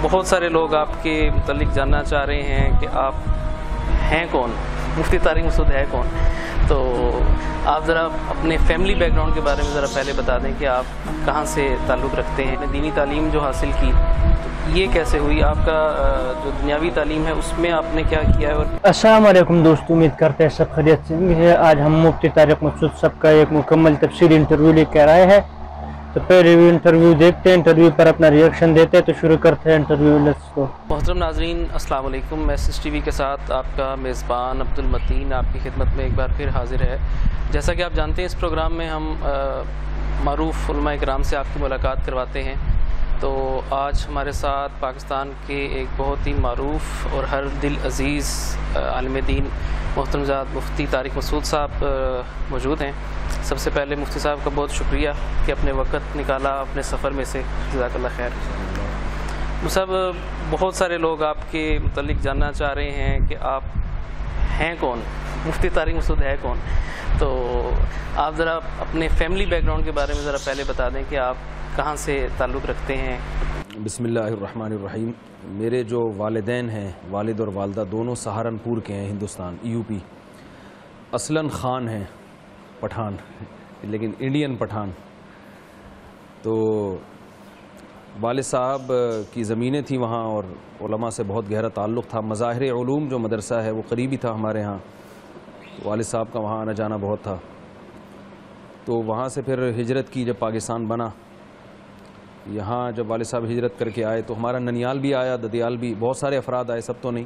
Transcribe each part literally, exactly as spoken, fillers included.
بہت سارے لوگ آپ کے متعلق جاننا چاہ رہے ہیں کہ آپ ہیں کون، مفتی طارق مسعود ہے کون. تو آپ ذرا اپنے فیملی بیک گراؤنڈ کے بارے میں ذرا پہلے بتا دیں کہ آپ کہاں سے تعلق رکھتے ہیں. دینی تعلیم جو حاصل کی یہ کیسے ہوئی، آپ کا جو دنیاوی تعلیم ہے اس میں آپ نے کیا کیا ہے؟ اور السلام علیکم دوستو، امید کرتے ہیں سب خیریت سے ہیں. آج ہم مفتی طارق مسعود صاحب کا ایک مکمل تفصیلی انٹرویو لے کر آئے ہیں. تو پہلے انٹرویو دیکھتے ہیں، انٹرویو پر اپنا ریئیکشن دیتے ہیں. تو شروع کرتے ہیں انٹرویو. Let's go. محترم ناظرین السلام علیکم. ایس ایس ٹی وی کے ساتھ آپ کا میزبان عبدالمتین آپ کی خدمت میں ایک بار پھر حاضر ہے. جیسا کہ آپ جانتے ہیں اس پروگرام میں ہم معروف علماء کرام سے آپ کی ملاقات کرواتے ہیں. تو آج ہمارے ساتھ پاکستان کے ایک بہت ہی معروف اور ہر دل عزیز عالم دین محترم ذات مفتی طارق مسعود صاحب موجود ہیں. سب سے پہلے مفتی صاحب کا بہت شکریہ کہ اپنے وقت نکالا اپنے سفر میں سے. جزاک اللہ خیر. صاحب بہت سارے لوگ آپ کے متعلق جاننا چاہ رہے ہیں کہ آپ ہیں کون، مفتی طارق مسعود ہے کون. تو آپ ذرا اپنے فیملی بیک گراؤنڈ کے بارے میں ذرا پہلے بتا دیں کہ آپ کہاں سے تعلق رکھتے ہیں. بسم اللہ الرحمن الرحیم. میرے جو والدین ہیں، والد اور والدہ دونوں سہارنپور کے ہیں، ہندوستان یو پی. اصلاً خان ہیں، پٹھان، لیکن انڈین پٹھان. تو والد صاحب کی زمینیں تھیں وہاں اور علماء سے بہت گہرا تعلق تھا. مظاہر علوم جو مدرسہ ہے وہ قریبی تھا ہمارے ہاں. والد صاحب کا وہاں آنا جانا بہت تھا. تو وہاں سے پھر ہجرت کی جب پاکستان بنا. یہاں جب والد صاحب ہجرت کر کے آئے تو ہمارا ننیال بھی آیا، ددیال بھی، بہت سارے افراد آئے، سب تو نہیں.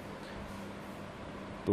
تو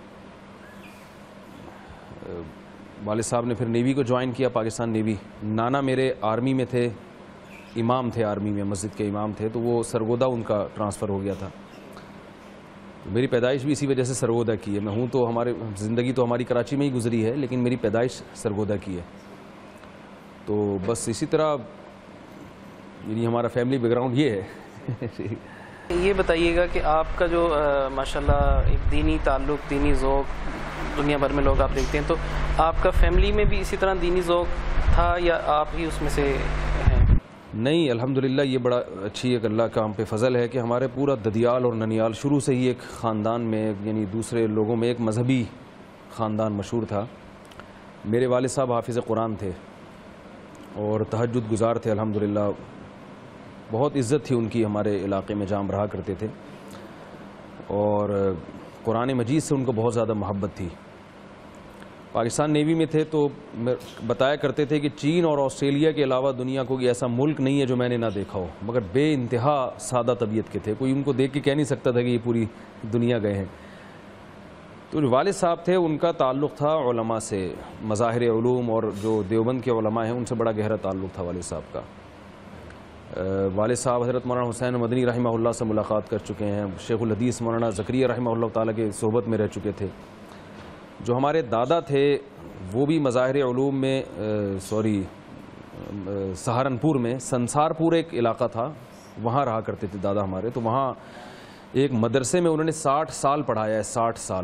والد صاحب نے پھر نیوی کو جوائن کیا، پاکستان نیوی. نانا میرے آرمی میں تھے، امام تھے آرمی میں، مسجد کے امام تھے. تو وہ سرگودا ان کا ٹرانسفر ہو گیا تھا. میری پیدائش بھی اسی وجہ سے سرگودا کی ہے. میں ہوں تو ہمارے زندگی تو ہماری کراچی میں ہی گزری ہے، لیکن میری پیدائش سرگودا کی ہے. تو بس اسی طرح یعنی ہمارا فیملی بیک گراؤنڈ یہ ہے. یہ بتائیے گا کہ آپ کا جو ماشاءاللہ ایک دینی تعلق، دینی ذوق دنیا بھر میں لوگ آپ دیکھتے ہیں، تو آپ کا فیملی میں بھی اسی طرح دینی ذوق تھا یا آپ ہی اس میں سے ہیں؟ نہیں، الحمدللہ یہ بڑا اچھی ایک اللہ کا ہم پہ فضل ہے کہ ہمارے پورا ددیال اور ننیال شروع سے ہی ایک خاندان میں، یعنی دوسرے لوگوں میں ایک مذہبی خاندان مشہور تھا. میرے والد صاحب حافظ قرآن تھے اور تہجد گزار تھے. الحمدللہ بہت عزت تھی ان کی ہمارے علاقے میں، جام رہا کرتے تھے. اور قرآن مجید سے ان کو بہت زیادہ محبت تھی. پاکستان نیوی میں تھے تو بتایا کرتے تھے کہ چین اور آسٹریلیا کے علاوہ دنیا کو ایسا ملک نہیں ہے جو میں نے نہ دیکھا ہو. مگر بے انتہا سادہ طبیعت کے تھے، کوئی ان کو دیکھ کے کہہ نہیں سکتا تھا کہ یہ پوری دنیا گئے ہیں. تو جو والد صاحب تھے ان کا تعلق تھا علماء سے، مظاہر علوم اور جو دیوبند کے علماء ہیں ان سے بڑا گہرا تعلق تھا والد صاحب کا. والد صاحب حضرت مولانا حسین مدنی رحمہ اللہ سے ملاقات کر چکے ہیں. شیخ الحدیث مولانا زکریا رحمہ اللہ تعالیٰ کے صحبت میں رہ چکے تھے. جو ہمارے دادا تھے وہ بھی مظاہر علوم میں سوری سہارنپور میں سنسارپور ایک علاقہ تھا، وہاں رہا کرتے تھے دادا ہمارے. تو وہاں ایک مدرسے میں انہوں نے ساٹھ سال پڑھایا ہے، ساٹھ سال.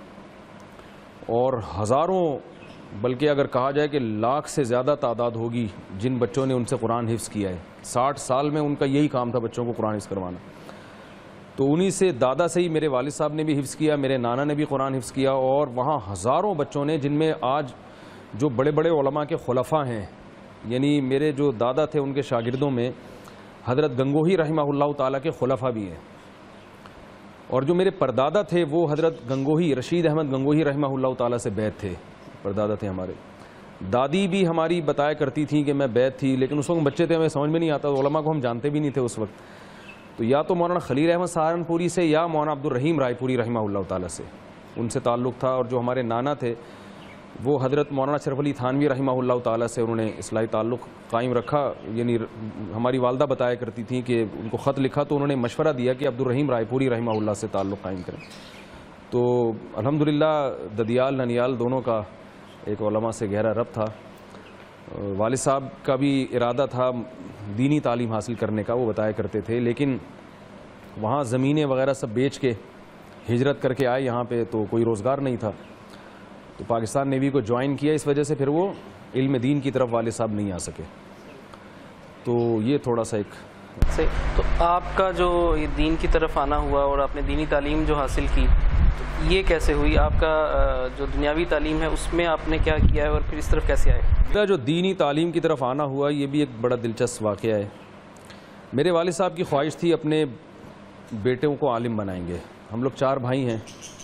اور ہزاروں، بلکہ اگر کہا جائے کہ لاکھ سے زیادہ تعداد ہوگی جن بچوں نے ان سے قرآن حفظ کیا ہے. ساٹھ سال میں ان کا یہی کام تھا، بچوں کو قرآن حفظ کروانا. تو انہی سے دادا سے ہی میرے والد صاحب نے بھی حفظ کیا، میرے نانا نے بھی قرآن حفظ کیا. اور وہاں ہزاروں بچوں نے، جن میں آج جو بڑے بڑے علماء کے خلفاء ہیں، یعنی میرے جو دادا تھے ان کے شاگردوں میں حضرت گنگوہی رحمہ اللہ تعالیٰ کے خلفاء بھی ہیں. اور جو میرے پردادا تھے وہ حضرت گنگوہی، رشید احمد گنگوہی رحمہ اللہ تعالیٰ سے بیعت تھے، پردادا تھے ہمارے. دادی بھی ہماری بتایا کرتی تھیں کہ میں بیعت تھی، لیکن اس وقت بچے تھے، ہمیں سمجھ میں نہیں آتا. علماء کو ہم جانتے بھی نہیں تھے اس وقت. تو یا تو مولانا خلیل احمد سہارنپوری سے یا مولانا عبد الرحیم رائے پوری رحمہ اللہ تعالیٰ سے ان سے تعلق تھا. اور جو ہمارے نانا تھے وہ حضرت مولانا شرف علی تھانوی رحمہ اللہ تعالیٰ سے انہوں نے اصلاحی تعلق قائم رکھا. یعنی ہماری والدہ بتایا کرتی تھیں کہ ان کو خط لکھا تو انہوں نے مشورہ دیا کہ عبد الرحیم رائے پوری رحمہ اللہ سے تعلق قائم کریں. تو الحمدللہ ددیال ننیال دونوں کا ایک علماء سے گہرا ربط تھا. والد صاحب کا بھی ارادہ تھا دینی تعلیم حاصل کرنے کا، وہ بتایا کرتے تھے، لیکن وہاں زمینیں وغیرہ سب بیچ کے ہجرت کر کے آئے یہاں پہ، تو کوئی روزگار نہیں تھا. تو پاکستان نیوی کو جوائن کیا، اس وجہ سے پھر وہ علم دین کی طرف والد صاحب نہیں آ سکے. تو یہ تھوڑا سا ایک سے تو آپ کا جو یہ دین کی طرف آنا ہوا اور آپ نے دینی تعلیم جو حاصل کی تو یہ کیسے ہوئی؟ آپ کا جو دنیاوی تعلیم ہے اس میں آپ نے کیا کیا ہے اور پھر اس طرف کیسے آئے؟ میرا جو دینی تعلیم کی طرف آنا ہوا یہ بھی ایک بڑا دلچسپ واقعہ ہے. میرے والد صاحب کی خواہش تھی اپنے بیٹوں کو عالم بنائیں گے. ہم لوگ چار بھائی ہیں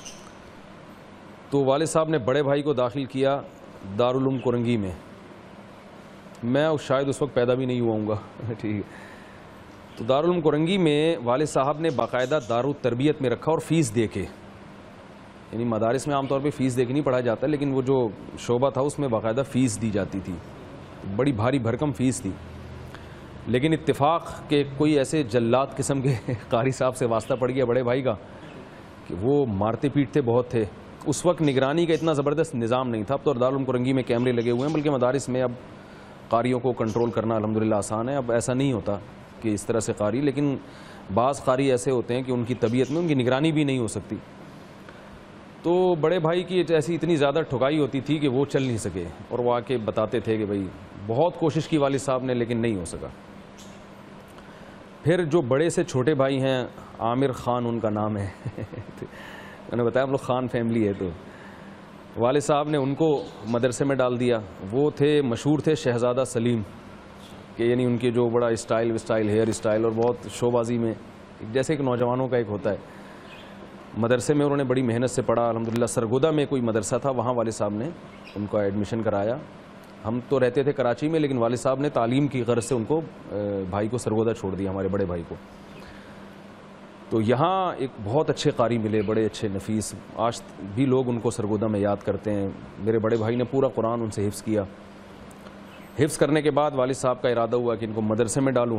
تو والد صاحب نے بڑے بھائی کو داخل کیا دارالعلوم کورنگی میں. میں شاید اس وقت پیدا بھی نہیں ہوا ہوں گا. ٹھیک ہے. تو دارالعلوم کورنگی میں والد صاحب نے باقاعدہ دارالتربیت میں رکھا اور فیس دے کے, یعنی مدارس میں عام طور پہ فیس دے کے نہیں پڑھایا جاتا لیکن وہ جو شعبہ تھا اس میں باقاعدہ فیس دی جاتی تھی. بڑی بھاری بھرکم فیس تھی. لیکن اتفاق کہ کوئی ایسے جلات قسم کے قاری صاحب سے واسطہ پڑ گیا بڑے بھائی کا کہ وہ مارتے پیٹتے بہت تھے. اس وقت نگرانی کا اتنا زبردست نظام نہیں تھا. اب تو دارالعلوم کورنگی میں کیمرے لگے ہوئے ہیں, بلکہ مدارس میں اب قاریوں کو کنٹرول کرنا الحمدللہ آسان ہے. اب ایسا نہیں ہوتا کہ اس طرح سے قاری, لیکن بعض قاری ایسے ہوتے ہیں کہ ان کی طبیعت میں ان کی نگرانی بھی نہیں ہو سکتی. تو بڑے بھائی کی ایسی اتنی زیادہ ٹھکائی ہوتی تھی کہ وہ چل نہیں سکے, اور وہ آ کے بتاتے تھے کہ بھائی بہت کوشش کی والد صاحب نے لیکن نہیں ہو سکا. پھر جو بڑے سے چھوٹے بھائی ہیں عامر خان ان کا نام ہے, میں نے بتایا ہم لوگ خان فیملی ہے, تو والد صاحب نے ان کو مدرسے میں ڈال دیا. وہ تھے مشہور تھے شہزادہ سلیم, کہ یعنی ان کے جو بڑا اسٹائل وسٹائل ہیئر اسٹائل اور بہت شو بازی میں جیسے کہ نوجوانوں کا ایک ہوتا ہے. مدرسے میں انہوں نے بڑی محنت سے پڑھا الحمدللہ. سرگودا میں کوئی مدرسہ تھا, وہاں والد صاحب نے ان کا ایڈمیشن کرایا. ہم تو رہتے تھے کراچی میں, لیکن والد صاحب نے تعلیم کی غرض سے ان کو بھائی کو سرگودا چھوڑ دیا, ہمارے بڑے بھائی کو. تو یہاں ایک بہت اچھے قاری ملے, بڑے اچھے نفیس. آج بھی لوگ ان کو سرگودا میں یاد کرتے ہیں. میرے بڑے بھائی نے پورا قرآن ان سے حفظ کیا. حفظ کرنے کے بعد والد صاحب کا ارادہ ہوا کہ ان کو مدرسے میں ڈالوں.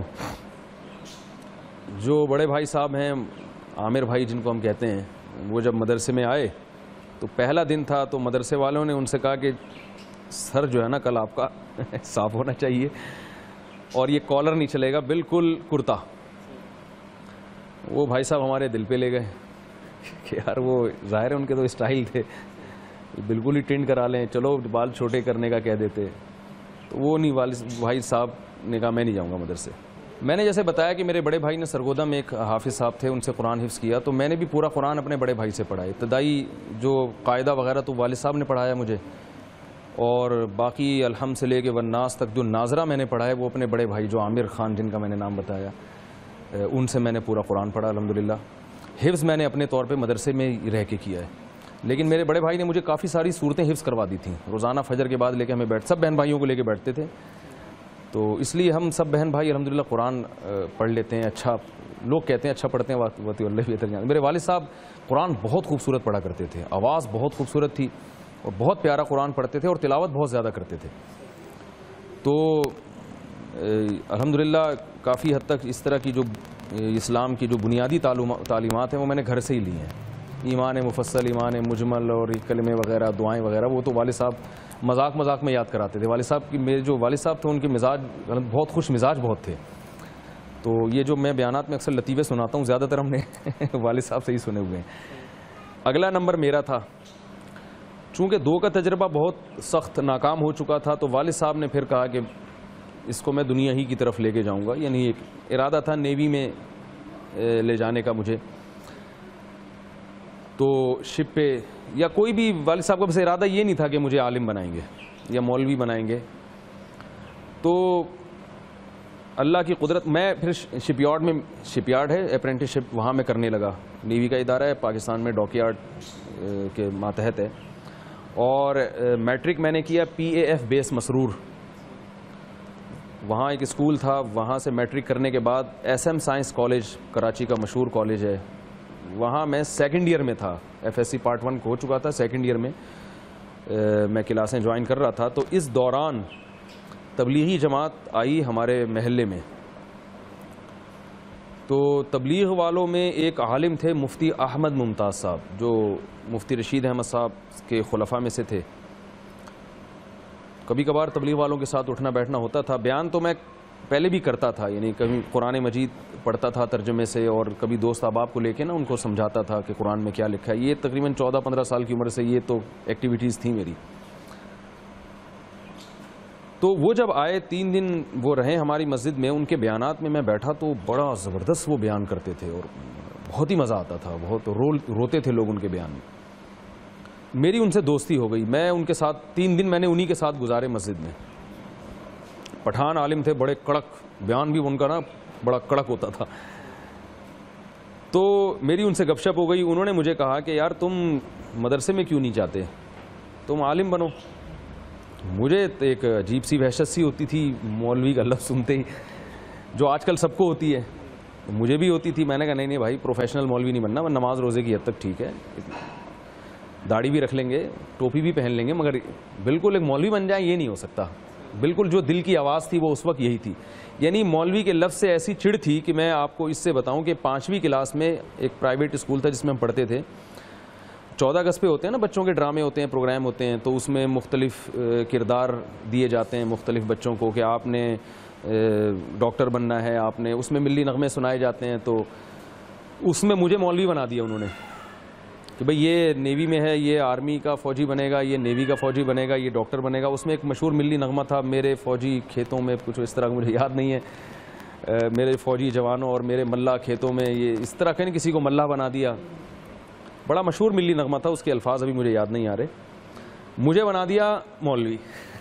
جو بڑے بھائی صاحب ہیں عامر بھائی جن کو ہم کہتے ہیں, وہ جب مدرسے میں آئے تو پہلا دن تھا, تو مدرسے والوں نے ان سے کہا کہ سر جو ہے نا کل آپ کا صاف ہونا چاہیے, اور یہ کالر نہیں چلے گا, بالکل کرتا. وہ بھائی صاحب ہمارے دل پہ لے گئے کہ یار وہ ظاہر ہے ان کے تو اسٹائل تھے, بالکل ہی ٹرینڈ کرا لیں, چلو بال چھوٹے کرنے کا کہہ دیتے. تو وہ نہیں, والد بھائی صاحب نے کہا میں نہیں جاؤں گا مدرسے. میں نے جیسے بتایا کہ میرے بڑے بھائی نے سرگودا میں ایک حافظ صاحب تھے, ان سے قرآن حفظ کیا, تو میں نے بھی پورا قرآن اپنے بڑے بھائی سے پڑھا. ابتدائی جو قاعدہ وغیرہ تو والد صاحب نے پڑھایا مجھے, اور باقی الحمد سے لے کے والناس تک جو ناظرہ میں نے پڑھا ہے وہ اپنے بڑے بھائی جو عامر خان جن کا میں نے نام بتایا, ان سے میں نے پورا قرآن پڑھا الحمدللہ. حفظ میں نے اپنے طور پہ مدرسے میں رہ کے کیا ہے. لیکن میرے بڑے بھائی نے مجھے کافی ساری صورتیں حفظ کروا دی تھیں. روزانہ فجر کے بعد لے کے ہمیں بیٹھ سب بہن بھائیوں کو لے کے بیٹھتے تھے, تو اس لیے ہم سب بہن بھائی الحمدللہ قرآن پڑھ لیتے ہیں. اچھا لوگ کہتے ہیں اچھا پڑھتے ہیں, وتی اللہ بہتر جانتے. میرے والد صاحب قرآن بہت خوبصورت پڑھا کرتے تھے, آواز بہت خوبصورت تھی, اور بہت پیارا قرآن پڑھتے تھے, اور تلاوت بہت زیادہ کرتے تھے. تو الحمدللہ کافی حد تک اس طرح کی جو اسلام کی جو بنیادی تعلیمات ہیں وہ میں نے گھر سے ہی لی ہیں. ایمان مفصل, ایمان مجمل, اور کلمے وغیرہ, دعائیں وغیرہ, وہ تو والد صاحب مذاق مذاق میں یاد کراتے تھے. والد صاحب کی میرے جو والد صاحب تھے ان کے مزاج بہت خوش مزاج بہت تھے. تو یہ جو میں بیانات میں اکثر لطیفے سناتا ہوں, زیادہ تر ہم نے والد صاحب سے ہی سنے ہوئے ہیں. اگلا نمبر میرا تھا. چونکہ دو کا تجربہ بہت سخت ناکام ہو چکا تھا, تو والد صاحب نے پھر کہا کہ اس کو میں دنیا ہی کی طرف لے کے جاؤں گا. یعنی ایک ارادہ تھا نیوی میں لے جانے کا مجھے, تو شپ پہ یا کوئی بھی, والد صاحب کا بس ارادہ یہ نہیں تھا کہ مجھے عالم بنائیں گے یا مولوی بنائیں گے. تو اللہ کی قدرت, میں پھر شپ یارڈ میں, شپ یارڈ ہے اپرینٹس شپ, وہاں میں کرنے لگا. نیوی کا ادارہ ہے پاکستان میں, ڈاک یارڈ کے ماتحت ہے. اور میٹرک میں نے کیا پی اے ایف بیس مسرور, وہاں ایک اسکول تھا. وہاں سے میٹرک کرنے کے بعد S M science college Karachi کا مشہور کالج ہے, وہاں میں سیکنڈ ایئر میں تھا. F S C part one ہو چکا تھا, سیکنڈ ایئر میں میں کلاسیں جوائن کر رہا تھا. تو اس دوران تبلیغی جماعت آئی ہمارے محلے میں. تو تبلیغ والوں میں ایک عالم تھے مفتی احمد ممتاز صاحب, جو مفتی رشید احمد صاحب کے خلفاء میں سے تھے. کبھی کبھار تبلیغ والوں کے ساتھ اٹھنا بیٹھنا ہوتا تھا. بیان تو میں پہلے بھی کرتا تھا, یعنی کبھی قرآن مجید پڑھتا تھا ترجمے سے, اور کبھی دوست احباب کو لے کے نا ان کو سمجھاتا تھا کہ قرآن میں کیا لکھا ہے. یہ تقریباً چودہ پندرہ سال کی عمر سے یہ تو ایکٹیویٹیز تھیں میری. تو وہ جب آئے تین دن وہ رہے ہماری مسجد میں، ان کے بیانات میں میں بیٹھا تو بڑا زبردست وہ بیان کرتے تھے اور بہت ہی مزہ آتا تھا، بہت رول روتے تھے لوگ ان کے بیان میں۔ میری ان سے دوستی ہو گئی، میں ان کے ساتھ تین دن میں نے انہی کے ساتھ گزارے مسجد میں۔ پٹھان عالم تھے، بڑے کڑک بیان بھی ان کا نا بڑا کڑک ہوتا تھا۔ تو میری ان سے گپ شپ ہو گئی، انہوں نے مجھے کہا کہ یار تم مدرسے میں کیوں نہیں جاتے، تم عالم بنو۔ مجھے ایک عجیب سی وحشت سی ہوتی تھی مولوی کا لفظ سنتے ہی، جو آج کل سب کو ہوتی ہے، مجھے بھی ہوتی تھی۔ میں نے کہا نہیں نہیں بھائی، پروفیشنل مولوی نہیں بننا، نماز روزے کی حد تک ٹھیک ہے، داڑھی بھی رکھ لیں گے، ٹوپی بھی پہن لیں گے، مگر بالکل ایک مولوی بن جائیں یہ نہیں ہو سکتا۔ بالکل جو دل کی آواز تھی وہ اس وقت یہی تھی، یعنی مولوی کے لفظ سے ایسی چڑ تھی کہ میں آپ کو اس سے بتاؤں کہ پانچویں کلاس میں ایک پرائیویٹ اسکول تھا جس میں ہم پڑھتے تھے، چودہ اگست پہ ہوتے ہیں نا بچوں کے ڈرامے ہوتے ہیں، پروگرام ہوتے ہیں، تو اس میں مختلف کردار دیے جاتے ہیں مختلف بچوں کو کہ آپ نے ڈاکٹر بننا ہے، آپ نے، اس میں ملی نغمے سنائے جاتے ہیں۔ تو اس میں مجھے مولوی بنا دیا انہوں نے کہ بھئی یہ نیوی میں ہے، یہ آرمی کا فوجی بنے گا، یہ نیوی کا فوجی بنے گا، یہ ڈاکٹر بنے گا۔ اس میں ایک مشہور ملی نغمہ تھا، میرے فوجی کھیتوں میں، کچھ اس طرح مجھے یاد نہیں ہے، میرے فوجی جوانوں اور میرے ملا کھیتوں میں، یہ اس طرح کہ کسی کو ملا بنا دیا۔ بڑا مشہور ملی نغمہ تھا، اس کے الفاظ ابھی مجھے یاد نہیں آ رہے۔ مجھے بنا دیا مولوی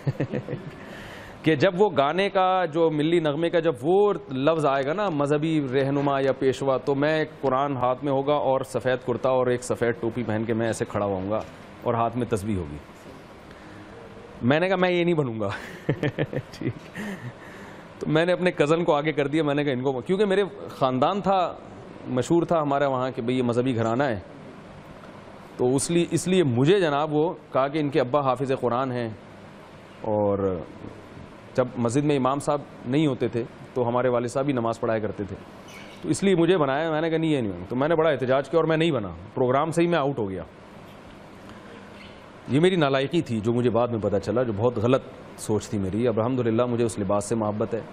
کہ جب وہ گانے کا جو ملی نغمے کا جب وہ لفظ آئے گا نا، مذہبی رہنما یا پیشوا، تو میں قرآن ہاتھ میں ہوگا اور سفید کرتا اور ایک سفید ٹوپی پہن کے میں ایسے کھڑا ہوں گا اور ہاتھ میں تسبیح ہوگی۔ میں نے کہا میں یہ نہیں بنوں گا ٹھیک۔ تو میں نے اپنے کزن کو آگے کر دیا، میں نے کہا ان کو، کیونکہ میرے خاندان تھا، مشہور تھا ہمارا وہاں کہ بھئی یہ مذہبی گھرانہ ہے، تو اس لیے اس لیے مجھے جناب وہ کہا کہ ان کے ابا حافظ قرآن ہیں، اور جب مسجد میں امام صاحب نہیں ہوتے تھے تو ہمارے والد صاحب بھی نماز پڑھایا کرتے تھے، تو اس لیے مجھے بنایا۔ میں نے کہا نہیں یہ نہیں، تو میں نے بڑا احتجاج کیا اور میں نہیں بنا، پروگرام سے ہی میں آؤٹ ہو گیا۔ یہ میری نالائقی تھی جو مجھے بعد میں پتہ چلا، جو بہت غلط سوچ تھی میری۔ اب الحمدللہ مجھے اس لباس سے محبت ہے۔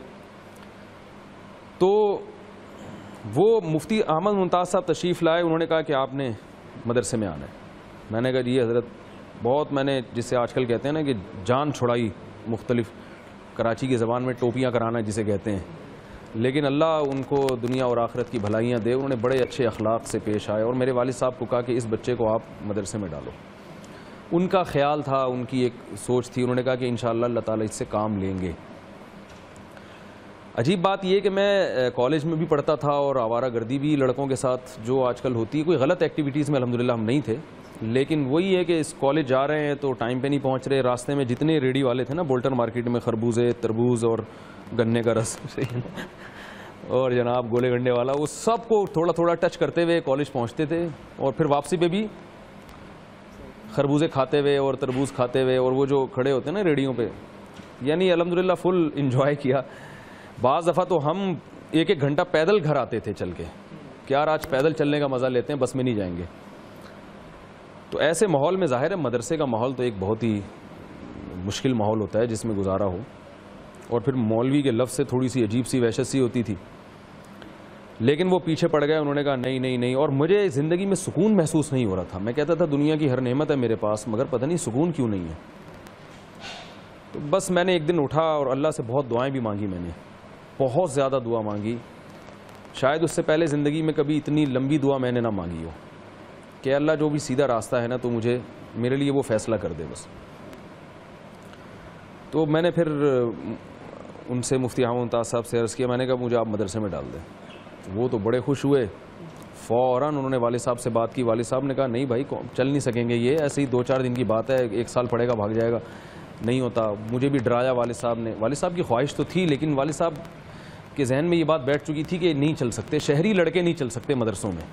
تو وہ مفتی احمد ممتاز صاحب تشریف لائے، انہوں نے کہا کہ آپ نے مدرسے میں آنا ہے۔ میں نے کہا جی حضرت، بہت میں نے، جسے آج کل کہتے ہیں نا کہ جان چھڑائی، مختلف کراچی کی زبان میں ٹوپیاں کرانا جسے کہتے ہیں، لیکن اللہ ان کو دنیا اور آخرت کی بھلائیاں دے، انہوں نے بڑے اچھے اخلاق سے پیش آئے اور میرے والد صاحب کو کہا کہ اس بچے کو آپ مدرسے میں ڈالو۔ ان کا خیال تھا، ان کی ایک سوچ تھی، انہوں نے کہا کہ انشاءاللہ اللہ تعالیٰ اس سے کام لیں گے۔ عجیب بات یہ کہ میں کالج میں بھی پڑھتا تھا اور آوارہ گردی بھی لڑکوں کے ساتھ جو آج کل ہوتی ہے، کوئی غلط ایکٹیویٹیز میں الحمدللہ ہم نہیں تھے، لیکن وہی ہے کہ اس کالج جا رہے ہیں تو ٹائم پہ نہیں پہنچ رہے، راستے میں جتنے ریڈی والے تھے نا بولٹن مارکیٹ میں، خربوزے، تربوز اور گنے کا رس اور جناب گولے گنڈے والا، وہ سب کو تھوڑا تھوڑا ٹچ کرتے ہوئے کالج پہنچتے تھے، اور پھر واپسی پہ بھی خربوزے کھاتے ہوئے اور تربوز کھاتے ہوئے، اور وہ جو کھڑے ہوتے ہیں نا ریڈیوں پہ، یعنی الحمدللہ فل انجوائے کیا۔ بعض دفعہ تو ہم ایک ایک گھنٹہ پیدل گھر آتے تھے چل کے، کہ یار آج پیدل چلنے کا مزہ لیتے ہیں، بس میں نہیں جائیں گے۔ تو ایسے ماحول میں ظاہر ہے مدرسے کا ماحول تو ایک بہت ہی مشکل ماحول ہوتا ہے جس میں گزارا ہو، اور پھر مولوی کے لفظ سے تھوڑی سی عجیب سی وحشت سی ہوتی تھی، لیکن وہ پیچھے پڑ گئے، انہوں نے کہا نہیں نہیں نہیں، اور مجھے زندگی میں سکون محسوس نہیں ہو رہا تھا۔ میں کہتا تھا دنیا کی ہر نعمت ہے میرے پاس، مگر پتہ نہیں سکون کیوں نہیں ہے۔ تو بس میں نے ایک دن اٹھا اور اللہ سے بہت دعائیں بھی مانگی، میں نے بہت زیادہ دعا مانگی، شاید اس سے پہلے زندگی میں کبھی اتنی لمبی دعا میں نے نہ مانگی ہو، کہ اللہ جو بھی سیدھا راستہ ہے نا تو مجھے، میرے لیے وہ فیصلہ کر دے بس۔ تو میں نے پھر ان سے مفتی احمد ممتاز صاحب سے عرض کیا، میں نے کہا مجھے آپ مدرسے میں ڈال دیں۔ وہ تو بڑے خوش ہوئے، فوراً انہوں نے والد صاحب سے بات کی، والد صاحب نے کہا نہیں بھائی چل نہیں سکیں گے، یہ ایسے ہی دو چار دن کی بات ہے، ایک سال پڑھے گا بھاگ جائے گا، نہیں ہوتا۔ مجھے بھی ڈرایا والد صاحب نے، والد صاحب کی خواہش تو تھی، لیکن والد صاحب کے ذہن میں یہ بات بیٹھ چکی تھی کہ نہیں چل سکتے، شہری لڑکے نہیں چل سکتے مدرسوں میں۔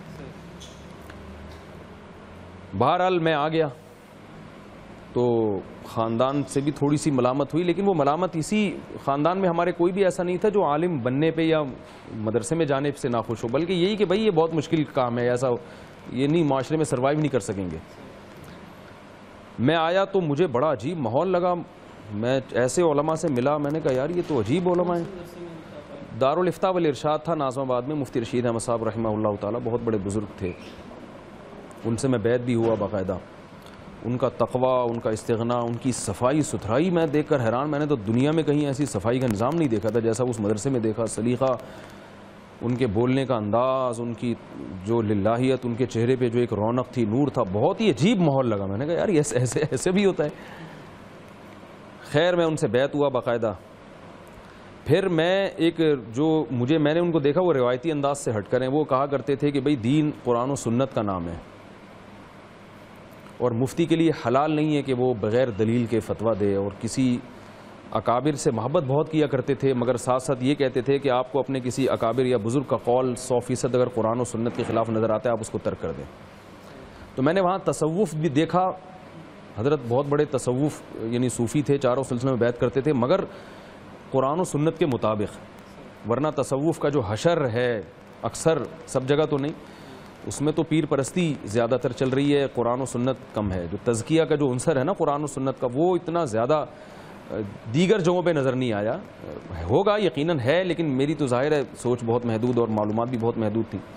بہرحال میں آ گیا تو خاندان سے بھی تھوڑی سی ملامت ہوئی، لیکن وہ ملامت اسی خاندان میں ہمارے کوئی بھی ایسا نہیں تھا جو عالم بننے پہ یا مدرسے میں جانے سے ناخوش ہو، بلکہ یہی کہ بھائی یہ بہت مشکل کام ہے، ایسا یہ نہیں، معاشرے میں سروائیو نہیں کر سکیں گے۔ میں آیا تو مجھے بڑا عجیب ماحول لگا، میں ایسے علماء سے ملا، میں نے کہا یار یہ تو عجیب علماء ہیں۔ دارالفتاء والارشاد تھا ناظم آباد میں، مفتی رشید احمد صاحب رحمہ اللہ تعالیٰ، بہت بڑے بزرگ تھے، ان سے میں بیعت بھی ہوا باقاعدہ۔ ان کا تقوی، ان کا استغنا، ان کی صفائی ستھرائی میں دیکھ کر حیران. میں نے تو دنیا میں کہیں ایسی صفائی کا نظام نہیں دیکھا تھا جیسا اس مدرسے میں دیکھا. سلیقہ، ان کے بولنے کا انداز، ان کی جو للہیت، ان کے چہرے پہ جو ایک رونق تھی، نور تھا. بہت ہی عجیب ماحول لگا. میں نے کہا یار یہ ایسے ایسے بھی ہوتا ہے. خیر میں ان سے بیعت ہوا باقاعدہ. پھر میں ایک جو مجھے میں نے ان کو دیکھا وہ روایتی انداز سے ہٹ کر ہیں. وہ کہا کرتے تھے کہ بھئی دین قرآن و سنت کا نام ہے اور مفتی کے لیے حلال نہیں ہے کہ وہ بغیر دلیل کے فتویٰ دے. اور کسی اکابر سے محبت بہت کیا کرتے تھے، مگر ساتھ ساتھ یہ کہتے تھے کہ آپ کو اپنے کسی اکابر یا بزرگ کا قول سو فیصد اگر قرآن و سنت کے خلاف نظر آتا ہے آپ اس کو ترک کر دیں. تو میں نے وہاں تصوف بھی دیکھا. حضرت بہت بڑے تصوف یعنی صوفی تھے، چاروں سلسلے میں بیعت کرتے تھے، مگر قرآن و سنت کے مطابق. ورنہ تصوف کا جو حشر ہے اکثر سب جگہ تو نہیں، اس میں تو پیر پرستی زیادہ تر چل رہی ہے، قرآن و سنت کم ہے. جو تزکیہ کا جو عنصر ہے نا قرآن و سنت کا، وہ اتنا زیادہ دیگر جگہوں پہ نظر نہیں آیا. ہوگا یقیناً ہے، لیکن میری تو ظاہر ہے سوچ بہت محدود اور معلومات بھی بہت محدود تھیں.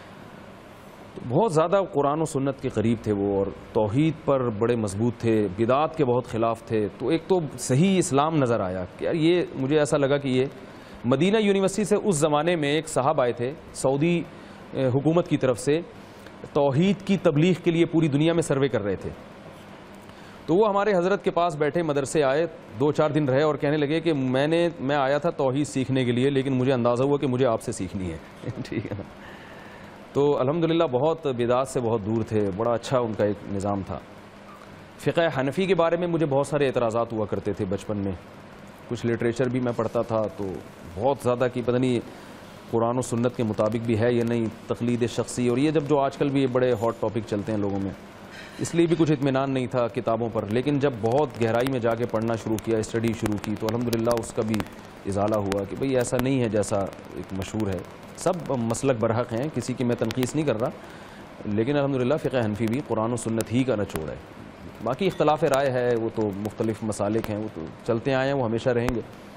بہت زیادہ قرآن و سنت کے قریب تھے وہ، اور توحید پر بڑے مضبوط تھے، بدعات کے بہت خلاف تھے. تو ایک تو صحیح اسلام نظر آیا کہ یار یہ مجھے ایسا لگا کہ یہ مدینہ یونیورسٹی سے اس زمانے میں ایک صاحب آئے تھے سعودی حکومت کی طرف سے، توحید کی تبلیغ کے لیے پوری دنیا میں سروے کر رہے تھے. تو وہ ہمارے حضرت کے پاس بیٹھے، مدرسے آئے، دو چار دن رہے اور کہنے لگے کہ میں نے میں آیا تھا توحید سیکھنے کے لیے، لیکن مجھے اندازہ ہوا کہ مجھے آپ سے سیکھنی ہے. ٹھیک ہے نا. تو الحمدللہ بہت بدعات سے بہت دور تھے، بڑا اچھا ان کا ایک نظام تھا. فقہ حنفی کے بارے میں مجھے بہت سارے اعتراضات ہوا کرتے تھے بچپن میں. کچھ لٹریچر بھی میں پڑھتا تھا تو بہت زیادہ کہ پتہ نہیں قرآن و سنت کے مطابق بھی ہے یا نہیں، تقلید شخصی، اور یہ جب جو آج کل بھی بڑے ہاٹ ٹاپک چلتے ہیں لوگوں میں، اس لیے بھی کچھ اطمینان نہیں تھا کتابوں پر. لیکن جب بہت گہرائی میں جا کے پڑھنا شروع کیا، اسٹڈی شروع کی، تو الحمدللہ اس کا بھی ازالہ ہوا کہ بھئی ایسا نہیں ہے جیسا ایک مشہور ہے. سب مسلک برحق ہیں، کسی کی میں تنقیص نہیں کر رہا، لیکن الحمدللہ فقہ حنفی بھی قرآن و سنت ہی کا نچوڑ ہے. باقی اختلاف رائے ہے، وہ تو مختلف مسالک ہیں، وہ تو چلتے آئے ہیں، وہ ہمیشہ رہیں گے.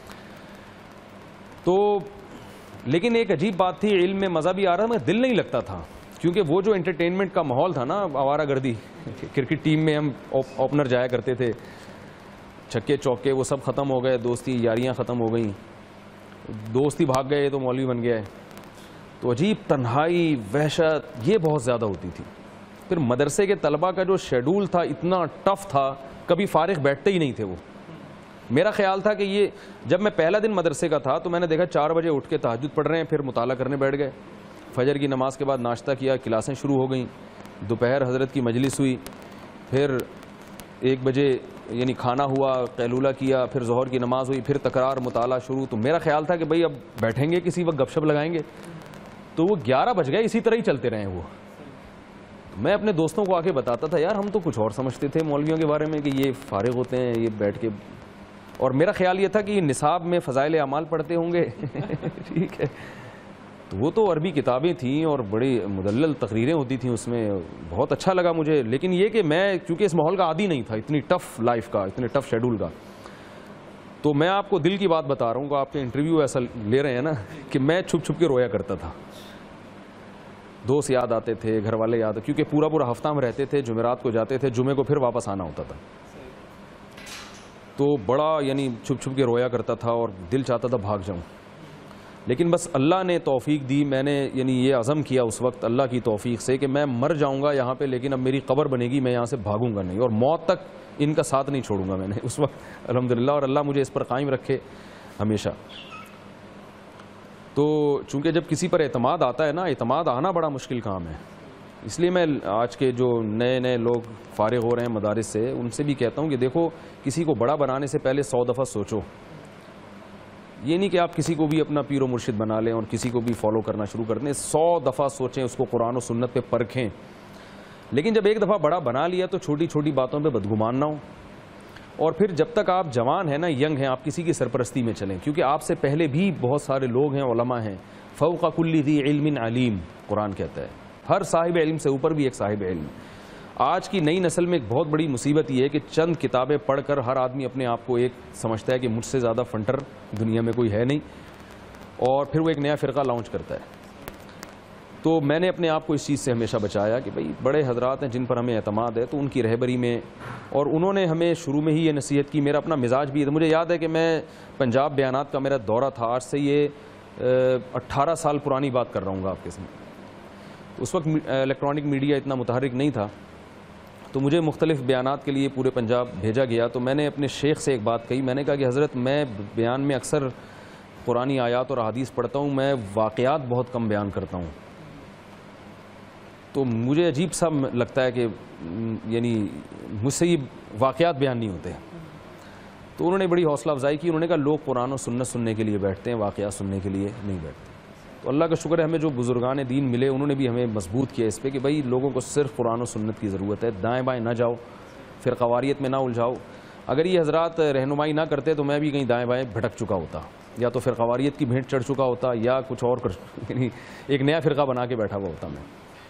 تو لیکن ایک عجیب بات تھی، علم میں مزہ بھی آ رہا، مگر دل نہیں لگتا تھا، کیونکہ وہ جو انٹرٹینمنٹ کا ماحول تھا نا، آوارہ گردی، کرکٹ ٹیم میں ہم اوپنر جایا کرتے تھے، چھکے چوکے وہ سب ختم ہو گئے، دوستی یاریاں ختم ہو گئیں، دوستی بھاگ گئے تو مولوی بن گئے. تو عجیب تنہائی، وحشت یہ بہت زیادہ ہوتی تھی. پھر مدرسے کے طلبہ کا جو شیڈول تھا اتنا ٹف تھا، کبھی فارغ بیٹھتے ہی نہیں تھے وہ. میرا خیال تھا کہ یہ جب میں پہلا دن مدرسے کا تھا تو میں نے دیکھا چار بجے اٹھ کے تہجد پڑھ رہے ہیں، پھر مطالعہ کرنے بیٹھ گئے. فجر کی نماز کے بعد ناشتہ کیا، کلاسیں شروع ہو گئیں، دوپہر حضرت کی مجلس ہوئی، پھر ایک بجے یعنی کھانا ہوا، قیلولہ کیا، پھر ظہر کی نماز ہوئی، پھر تکرار، مطالعہ شروع. تو میرا خیال تھا کہ بھئی اب بیٹھیں گے کسی وقت گپ شپ لگائیں گے. تو وہ گیارہ بج گئے، اسی طرح ہی چلتے رہے وہ. میں اپنے دوستوں کو آ کے بتاتا تھا یار ہم تو کچھ اور سمجھتے تھے مولویوں کے بارے میں کہ یہ فارغ ہوتے ہیں یہ بیٹھ کے، اور میرا خیال یہ تھا کہ یہ نصاب میں فضائل اعمال پڑھتے ہوں گے. ٹھیک ہے. تو وہ تو عربی کتابیں تھیں اور بڑی مدلل تقریریں ہوتی تھیں اس میں، بہت اچھا لگا مجھے. لیکن یہ کہ میں کیونکہ اس ماحول کا عادی نہیں تھا، اتنی ٹف لائف کا، اتنے ٹف شیڈول کا، تو میں آپ کو دل کی بات بتا رہا ہوں کہ آپ کے انٹرویو ایسا لے رہے ہیں نا کہ میں چھپ چھپ کے رویا کرتا تھا. دوست یاد آتے تھے، گھر والے یاد، کیونکہ پورا پورا ہفتہ ہم رہتے تھے، جمعرات کو جاتے تھے، جمعے کو پھر واپس آنا ہوتا تھا. تو بڑا یعنی چھپ چھپ کے رویا کرتا تھا اور دل چاہتا تھا بھاگ جاؤں. لیکن بس اللہ نے توفیق دی، میں نے یعنی یہ عزم کیا اس وقت اللہ کی توفیق سے کہ میں مر جاؤں گا یہاں پہ، لیکن اب میری قبر بنے گی، میں یہاں سے بھاگوں گا نہیں، اور موت تک ان کا ساتھ نہیں چھوڑوں گا میں نے اس وقت الحمدللہ. اور اللہ مجھے اس پر قائم رکھے ہمیشہ. تو چونکہ جب کسی پر اعتماد آتا ہے نا، اعتماد آنا بڑا مشکل کام ہے. اس لیے میں آج کے جو نئے نئے لوگ فارغ ہو رہے ہیں مدارس سے، ان سے بھی کہتا ہوں کہ دیکھو کسی کو بڑا بنانے سے پہلے سو دفعہ سوچو. یہ نہیں کہ آپ کسی کو بھی اپنا پیر و مرشد بنا لیں اور کسی کو بھی فالو کرنا شروع کر دیں. سو دفعہ سوچیں، اس کو قرآن و سنت پہ پرکھیں. لیکن جب ایک دفعہ بڑا بنا لیا تو چھوٹی چھوٹی باتوں پہ بدگمان نہ ہو. اور پھر جب تک آپ جوان ہیں نا، ینگ ہیں، آپ کسی کی سرپرستی میں چلیں، کیونکہ آپ سے پہلے بھی بہت سارے لوگ ہیں، علماء ہیں. فوق کل ذی علم علیم قرآن کہتا ہے، ہر صاحب علم سے اوپر بھی ایک صاحب علم. آج کی نئی نسل میں ایک بہت بڑی مصیبت یہ ہے کہ چند کتابیں پڑھ کر ہر آدمی اپنے آپ کو ایک سمجھتا ہے کہ مجھ سے زیادہ فنٹر دنیا میں کوئی ہے نہیں، اور پھر وہ ایک نیا فرقہ لانچ کرتا ہے. تو میں نے اپنے آپ کو اس چیز سے ہمیشہ بچایا کہ بھئی بڑے حضرات ہیں جن پر ہمیں اعتماد ہے، تو ان کی رہبری میں، اور انہوں نے ہمیں شروع میں ہی یہ نصیحت کی. میرا اپنا مزاج بھی ہے. مجھے یاد ہے کہ میں پنجاب بیانات کا میرا دورہ تھا، آج سے یہ اٹھارہ سال پرانی بات کر رہا ہوں گا آپ کے سامنے. اس وقت الیکٹرانک میڈیا اتنا متحرک نہیں تھا، تو مجھے مختلف بیانات کے لیے پورے پنجاب بھیجا گیا. تو میں نے اپنے شیخ سے ایک بات کہی. میں نے کہا کہ حضرت میں بیان میں اکثر قرآنی آیات اور احادیث پڑھتا ہوں، میں واقعات بہت کم بیان کرتا ہوں. تو مجھے عجیب سا لگتا ہے کہ یعنی مجھ سے یہ واقعات بیان نہیں ہوتے. تو انہوں نے بڑی حوصلہ افزائی کی. انہوں نے کہا لوگ قرآن و سنت سننے کے لیے بیٹھتے ہیں، واقعات سننے کے لیے نہیں بیٹھتے. تو اللہ کا شکر ہے ہمیں جو بزرگان دین ملے، انہوں نے بھی ہمیں مضبوط کیا اس پہ کہ بھائی لوگوں کو صرف قرآن و سنت کی ضرورت ہے، دائیں بائیں نہ جاؤ، فرقواریت میں نہ الجھاؤ. اگر یہ حضرات رہنمائی نہ کرتے تو میں بھی کہیں دائیں بائیں بھٹک چکا ہوتا، یا تو فرقواریت کی بھینٹ چڑھ چکا ہوتا، یا کچھ اور کر یعنی ایک نیا فرقہ بنا کے بیٹھا ہوا ہوتا میں.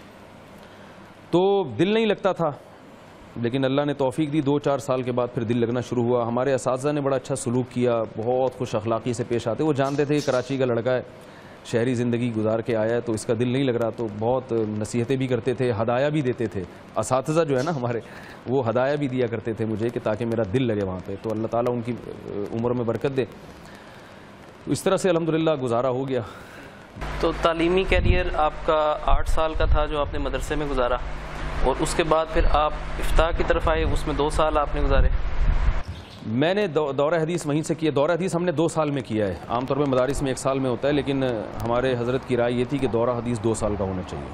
تو دل نہیں لگتا تھا، لیکن اللہ نے توفیق دی. دو چار سال کے بعد پھر دل لگنا شروع ہوا. ہمارے اساتذہ نے بڑا اچھا سلوک کیا، بہت خوش اخلاقی سے پیش آتے. وہ جانتے تھے کہ کراچی کا لڑکا ہے، شہری زندگی گزار کے آیا ہے، تو اس کا دل نہیں لگ رہا. تو بہت نصیحتیں بھی کرتے تھے، ہدایہ بھی دیتے تھے. اساتذہ جو ہے نا ہمارے، وہ ہدایہ بھی دیا کرتے تھے مجھے کہ تاکہ میرا دل لگے وہاں پہ. تو اللہ تعالیٰ ان کی عمر میں برکت دے. تو اس طرح سے الحمدللہ گزارا ہو گیا. تو تعلیمی کیریئر آپ کا آٹھ سال کا تھا جو آپ نے مدرسے میں گزارا، اور اس کے بعد پھر آپ افتاء کی طرف آئے، اس میں دو سال آپ نے گزارے. میں نے دورہ حدیث وہیں سے کیا. دورہ حدیث ہم نے دو سال میں کیا ہے. عام طور پہ مدارس میں ایک سال میں ہوتا ہے، لیکن ہمارے حضرت کی رائے یہ تھی کہ دورہ حدیث دو سال کا ہونا چاہیے،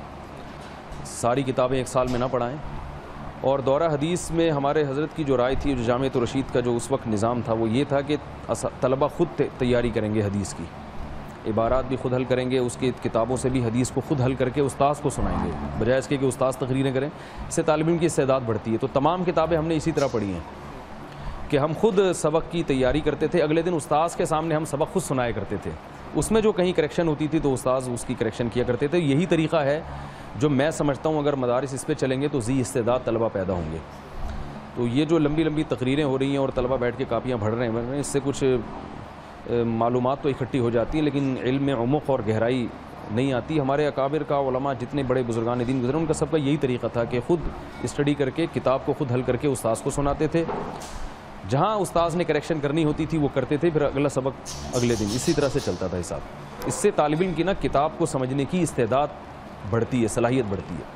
ساری کتابیں ایک سال میں نہ پڑھائیں. اور دورہ حدیث میں ہمارے حضرت کی جو رائے تھی، جو جامعۃ الرشید کا جو اس وقت نظام تھا، وہ یہ تھا کہ طلبہ خود تیاری کریں گے حدیث کی، عبارات بھی خود حل کریں گے، اس کی کتابوں سے بھی حدیث کو خود حل کر کے استاذ کو سنائیں گے، بجائے اس کے کہ استاذ تقریریں کریں. اس سے طالب علم کی استعداد بڑھتی ہے. تو تمام کتابیں ہم نے اسی طرح پڑھی ہیں کہ ہم خود سبق کی تیاری کرتے تھے. اگلے دن استاذ کے سامنے ہم سبق خود سنایا کرتے تھے. اس میں جو کہیں کریکشن ہوتی تھی تو استاذ اس کی کریکشن کیا کرتے تھے. یہی طریقہ ہے جو میں سمجھتا ہوں اگر مدارس اس پہ چلیں گے تو ذی استعداد طلبہ پیدا ہوں گے. تو یہ جو لمبی لمبی تقریریں ہو رہی ہیں اور طلبہ بیٹھ کے کاپیاں پڑھ رہے ہیں، اس سے کچھ معلومات تو اکٹھی ہو جاتی ہیں، لیکن علم میں عمق اور گہرائی نہیں آتی. ہمارے اکابر کا علماء جتنے بڑے بزرگان دین گزرے، ان کا سب کا یہی طریقہ تھا کہ خود اسٹڈی کر کے کتاب کو خود حل کر کے استاذ کو سناتے تھے. جہاں استاذ نے کریکشن کرنی ہوتی تھی وہ کرتے تھے، پھر اگلا سبق اگلے دن. اسی طرح سے چلتا تھا حساب. اس سے طالب علم کی نا کتاب کو سمجھنے کی استعداد بڑھتی ہے، صلاحیت بڑھتی ہے.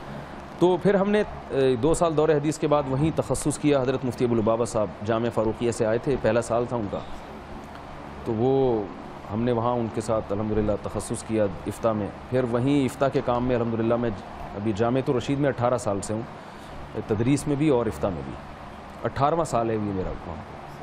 تو پھر ہم نے دو سال دورہ حدیث کے بعد وہیں تخصص کیا. حضرت مفتی ابو لبابہ صاحب جامعہ فاروقیہ سے آئے تھے، پہلا سال تھا ان کا. تو وہ ہم نے وہاں ان کے ساتھ الحمدللہ تخصص کیا افتاء میں. پھر وہیں افتاء کے کام میں الحمدللہ میں ابھی جامعۃ الرشید میں اٹھارہ سال سے ہوں، تدریس میں بھی اور افتاء میں بھی. اٹھارہواں سال ہے یہ میرا کام.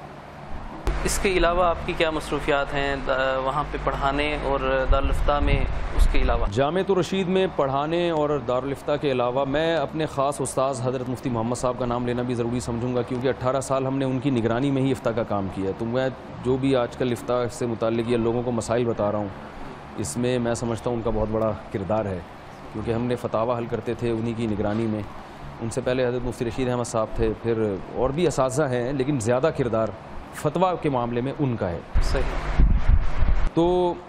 اس کے علاوہ آپ کی کیا مصروفیات ہیں وہاں پہ پڑھانے اور دارالافتاء میں؟ اس کے علاوہ جامعۃ الرشید میں پڑھانے اور دارالافتاء کے علاوہ میں اپنے خاص استاذ حضرت مفتی محمد صاحب کا نام لینا بھی ضروری سمجھوں گا، کیونکہ اٹھارہ سال ہم نے ان کی نگرانی میں ہی افتاء کا کام کیا. تو میں جو بھی آج کل افتاء سے متعلق یہ لوگوں کو مسائل بتا رہا ہوں، اس میں میں سمجھتا ہوں ان کا بہت بڑا کردار ہے، کیونکہ ہم نے فتاویٰ حل کرتے تھے انہی کی نگرانی میں. ان سے پہلے حضرت مفتی رشید احمد صاحب تھے، پھر اور بھی اساتذہ ہیں، لیکن زیادہ کردار فتویٰ کے معاملے میں ان کا ہے. صحیح. تو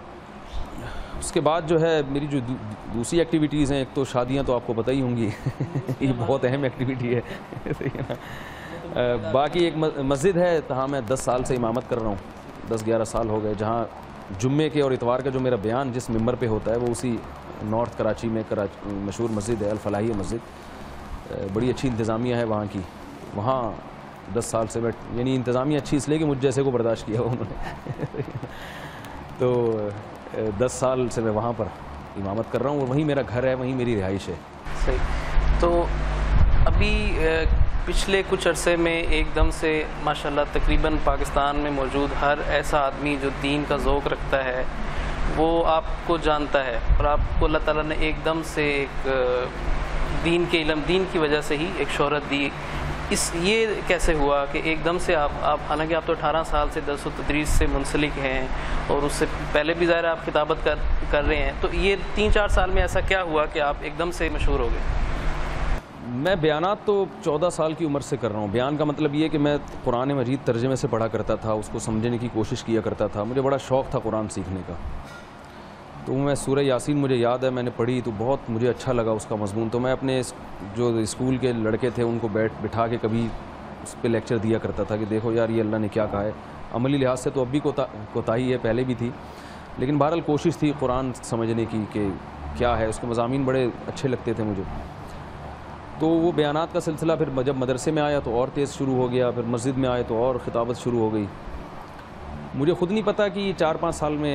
اس کے بعد جو ہے میری جو دوسری ایکٹیویٹیز ہیں، ایک تو شادیاں تو آپ کو پتہ ہی ہوں گی یہ بہت اہم ایکٹیویٹی ہے. باقی ایک مسجد ہے، ہاں میں دس سال سے امامت کر رہا ہوں، دس گیارہ سال ہو گئے، جہاں جمعے کے اور اتوار کا جو میرا بیان جس ممبر پہ ہوتا ہے وہ اسی نارتھ کراچی میں کراچی مشہور مسجد ہے الفلاحیہ مسجد. بڑی اچھی انتظامیہ ہے وہاں کی. وہاں دس سال سے بیٹھ یعنی انتظامیہ اچھی اس لیے کہ مجھ جیسے کو برداشت کیا انہوں نے تو دس سال سے میں وہاں پر امامت کر رہا ہوں، اور وہیں میرا گھر ہے، وہیں میری رہائش ہے. صحیح. تو ابھی پچھلے کچھ عرصے میں ایک دم سے ماشاءاللہ تقریباً پاکستان میں موجود ہر ایسا آدمی جو دین کا ذوق رکھتا ہے وہ آپ کو جانتا ہے، اور آپ کو اللہ تعالیٰ نے ایک دم سے ایک دین کے علم دین کی وجہ سے ہی ایک شہرت دی. اس یہ کیسے ہوا کہ ایک دم سے آپ آپ حالانکہ آپ تو اٹھارہ سال سے درس و تدریس سے منسلک ہیں، اور اس سے پہلے بھی ظاہر آپ کتابت کر کر رہے ہیں، تو یہ تین چار سال میں ایسا کیا ہوا کہ آپ ایک دم سے مشہور ہو گئے؟ میں بیانات تو چودہ سال کی عمر سے کر رہا ہوں. بیان کا مطلب یہ کہ میں قرآن مجید ترجمے سے پڑھا کرتا تھا، اس کو سمجھنے کی کوشش کیا کرتا تھا. مجھے بڑا شوق تھا قرآن سیکھنے کا. تو میں سورہ یاسین مجھے یاد ہے میں نے پڑھی تو بہت مجھے اچھا لگا اس کا مضمون. تو میں اپنے جو اسکول کے لڑکے تھے ان کو بیٹھ بٹھا کے کبھی اس پہ لیکچر دیا کرتا تھا کہ دیکھو یار یہ اللہ نے کیا کہا ہے. عملی لحاظ سے تو اب بھی کوتاہی ہے, پہلے بھی تھی, لیکن بہرحال کوشش تھی قرآن سمجھنے کی کہ کیا ہے. اس کے مضامین بڑے اچھے لگتے تھے مجھے. تو وہ بیانات کا سلسلہ پھر جب مدرسے میں آیا تو اور تیز شروع ہو گیا, پھر مسجد میں آئے تو اور خطابت شروع ہو گئی. مجھے خود نہیں پتا کہ یہ چار پانچ سال میں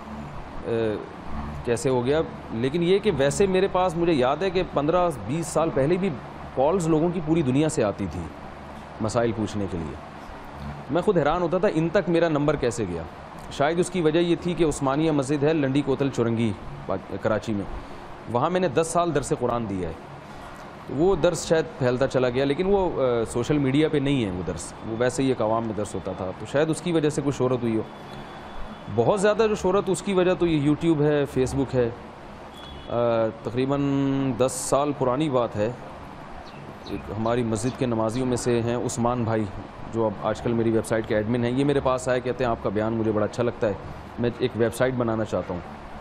کیسے ہو گیا, لیکن یہ کہ ویسے میرے پاس مجھے یاد ہے کہ پندرہ بیس سال پہلے بھی کالز لوگوں کی پوری دنیا سے آتی تھی مسائل پوچھنے کے لیے. میں خود حیران ہوتا تھا ان تک میرا نمبر کیسے گیا. شاید اس کی وجہ یہ تھی کہ عثمانیہ مسجد ہے لنڈی کوتل چورنگی کراچی میں, وہاں میں نے دس سال درس قرآن دیا ہے. وہ درس شاید پھیلتا چلا گیا, لیکن وہ سوشل میڈیا پہ نہیں ہے وہ درس, وہ ویسے ہی ایک عوام میں درس ہوتا تھا. تو شاید اس کی وجہ سے کوئی شہرت ہوئی ہو. بہت زیادہ جو شہرت اس کی وجہ تو یہ یوٹیوب ہے, فیس بک ہے. تقریباً دس سال پرانی بات ہے, ایک ہماری مسجد کے نمازیوں میں سے ہیں عثمان بھائی جو اب آج کل میری ویب سائٹ کے ایڈمن ہیں. یہ میرے پاس آئے, کہتے ہیں آپ کا بیان مجھے بڑا اچھا لگتا ہے, میں ایک ویب سائٹ بنانا چاہتا ہوں.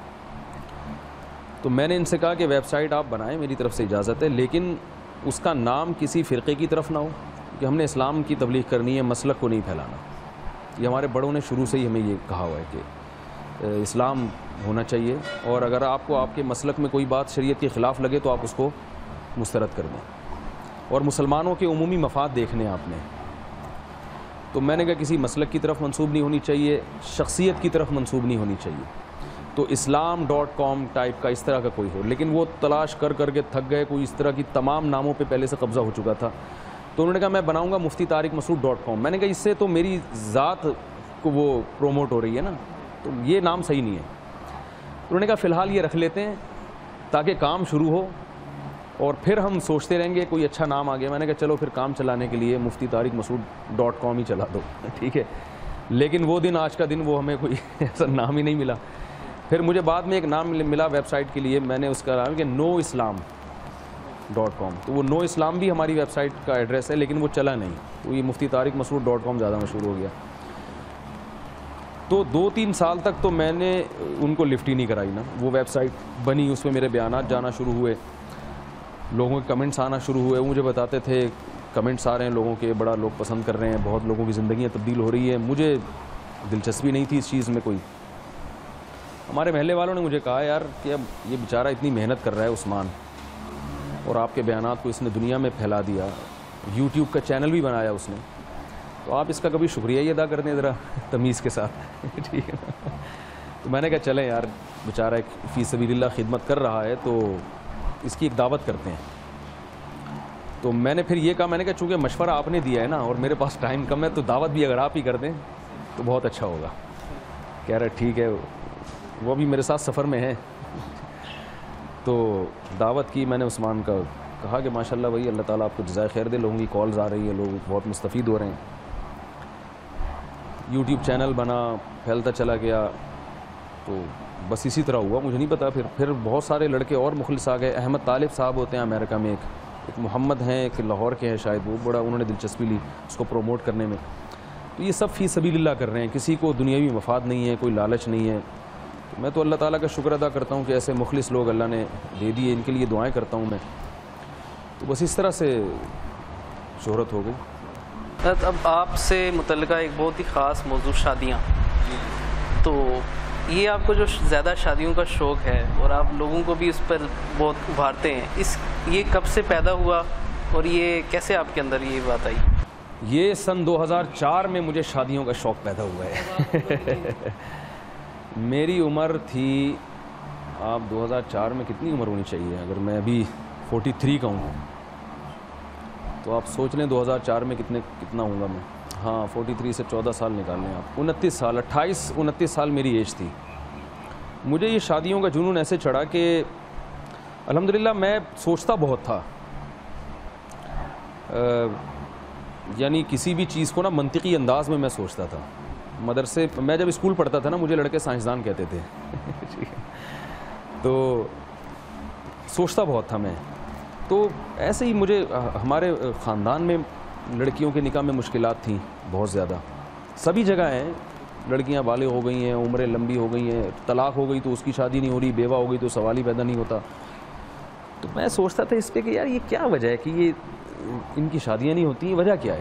تو میں نے ان سے کہا کہ ویب سائٹ آپ بنائیں, میری طرف سے اجازت ہے, لیکن اس کا نام کسی فرقے کی طرف نہ ہو, کہ ہم نے اسلام کی تبلیغ کرنی ہے, مسلک کو نہیں پھیلانا. یہ ہمارے بڑوں نے شروع سے ہی ہمیں یہ کہا ہوا ہے کہ اسلام ہونا چاہیے, اور اگر آپ کو آپ کے مسلک میں کوئی بات شریعت کے خلاف لگے تو آپ اس کو مسترد کر دیں, اور مسلمانوں کے عمومی مفاد دیکھنے آپ نے. تو میں نے کہا کسی مسلک کی طرف منسوب نہیں ہونی چاہیے, شخصیت کی طرف منسوب نہیں ہونی چاہیے. تو اسلام ڈاٹ کام ٹائپ کا اس طرح کا کوئی ہو, لیکن وہ تلاش کر کر کے تھک گئے, کوئی اس طرح کی تمام ناموں پہ پہلے سے قبضہ ہو چکا تھا. تو انہوں نے کہا میں بناؤں گا مفتی طارق مسعود ڈاٹ کام. میں نے کہا اس سے تو میری ذات کو وہ پروموٹ ہو رہی ہے نا, تو یہ نام صحیح نہیں ہے. انہوں نے کہا فی الحال یہ رکھ لیتے ہیں تاکہ کام شروع ہو, اور پھر ہم سوچتے رہیں گے کوئی اچھا نام آ گیا. میں نے کہا چلو پھر کام چلانے کے لیے مفتی طارق مسعود ڈاٹ کام ہی چلا دو, ٹھیک ہے. لیکن وہ دن آج کا دن وہ ہمیں کوئی ایسا نام ہی نہیں ملا. پھر مجھے بعد میں ایک نام ملا ویب سائٹ کے لیے, میں نے اس کا نام کہ نو اسلام ڈاٹ کام. تو وہ نو اسلام بھی ہماری ویب سائٹ کا ایڈریس ہے, لیکن وہ چلا نہیں, تو یہ مفتی طارق مسعود ڈاٹ کام زیادہ مشہور ہو گیا. تو دو تین سال تک تو میں نے ان کو لفٹ ہی نہیں کرائی نا. وہ ویب سائٹ بنی, اس میں میرے بیانات جانا شروع ہوئے, لوگوں کے کمنٹس آنا شروع ہوئے, وہ مجھے بتاتے تھے کمنٹس آ رہے ہیں لوگوں کے, بڑا لوگ پسند کر رہے ہیں, بہت لوگوں کی زندگیاں تبدیل ہو رہی ہیں. مجھے دلچسپی نہیں تھی اس چیز میں کوئی. ہمارے محلے والوں نے مجھے کہا یار کہ اب یہ بیچارہ اتنی محنت کر رہا ہے عثمان, اور آپ کے بیانات کو اس نے دنیا میں پھیلا دیا, یوٹیوب کا چینل بھی بنایا اس نے, تو آپ اس کا کبھی شکریہ ہی ادا کر دیں ذرا تمیز کے ساتھ, ٹھیک ہے نا. تو میں نے کہا چلیں یار بیچارہ ایک فی سبیل اللہ خدمت کر رہا ہے, تو اس کی ایک دعوت کرتے ہیں. تو میں نے پھر یہ کہا, میں نے کہا چونکہ مشورہ آپ نے دیا ہے نا اور میرے پاس ٹائم کم ہے, تو دعوت بھی اگر آپ ہی کر دیں تو بہت اچھا ہوگا. کہہ رہا ٹھیک ہے, وہ بھی میرے ساتھ سفر میں ہے. تو دعوت کی میں نے عثمان کا, کہا کہ ماشاءاللہ بھائی اللہ تعالیٰ آپ کو جزائے خیر دے, لوگوں کی کالز آ رہی ہیں, لوگ بہت مستفید ہو رہے ہیں. یوٹیوب چینل بنا, پھیلتا چلا گیا, تو بس اسی طرح ہوا. مجھے نہیں پتا, پھر پھر بہت سارے لڑکے اور مخلص آ گئے. احمد طالب صاحب ہوتے ہیں امریکہ میں, ایک ایک محمد ہیں, ایک لاہور کے ہیں شاید, وہ بڑا انہوں نے دلچسپی لی اس کو پروموٹ کرنے میں. تو یہ سب فی سبیل اللہ کر رہے ہیں, کسی کو دنیاوی مفاد نہیں ہے, کوئی لالچ نہیں ہے. تو میں تو اللہ تعالیٰ کا شکر ادا کرتا ہوں کہ ایسے مخلص لوگ اللہ نے دے دیے, ان کے لیے دعائیں کرتا ہوں میں. تو بس اس طرح سے شہرت ہو گئی. اب آپ سے متعلقہ ایک بہت ہی خاص موضوع شادیاں, تو یہ آپ کو جو زیادہ شادیوں کا شوق ہے اور آپ لوگوں کو بھی اس پر بہت ابھارتے ہیں, اس یہ کب سے پیدا ہوا اور یہ کیسے آپ کے اندر یہ بات آئی؟ یہ سن دو ہزار چار میں مجھے شادیوں کا شوق پیدا ہوا ہے. میری عمر تھی, آپ دو ہزار چار میں کتنی عمر ہونی چاہیے, اگر میں ابھی فورٹی تھری کا ہوں تو آپ سوچ لیں دو ہزار چار میں کتنے کتنا ہوں گا میں. ہاں فورٹی تھری سے چودہ سال نکال لیں آپ, انتیس سال, اٹھائیس انتیس سال میری ایج تھی. مجھے یہ شادیوں کا جنون ایسے چڑھا کہ الحمدللہ میں سوچتا بہت تھا, یعنی کسی بھی چیز کو نا منطقی انداز میں میں سوچتا تھا. مدرسے میں جب اسکول پڑھتا تھا نا, مجھے لڑکے سائنسدان کہتے تھے. تو سوچتا بہت تھا میں. تو ایسے ہی مجھے ہمارے خاندان میں لڑکیوں کے نکاح میں مشکلات تھیں بہت زیادہ, سبھی جگہ ہیں, لڑکیاں بالغ ہو گئی ہیں, عمریں لمبی ہو گئی ہیں, طلاق ہو گئی تو اس کی شادی نہیں ہو رہی, بیوہ ہو گئی تو سوال ہی پیدا نہیں ہوتا. تو میں سوچتا تھا اس پہ کہ یار یہ کیا وجہ ہے کہ یہ ان کی شادیاں نہیں ہوتی, وجہ کیا ہے؟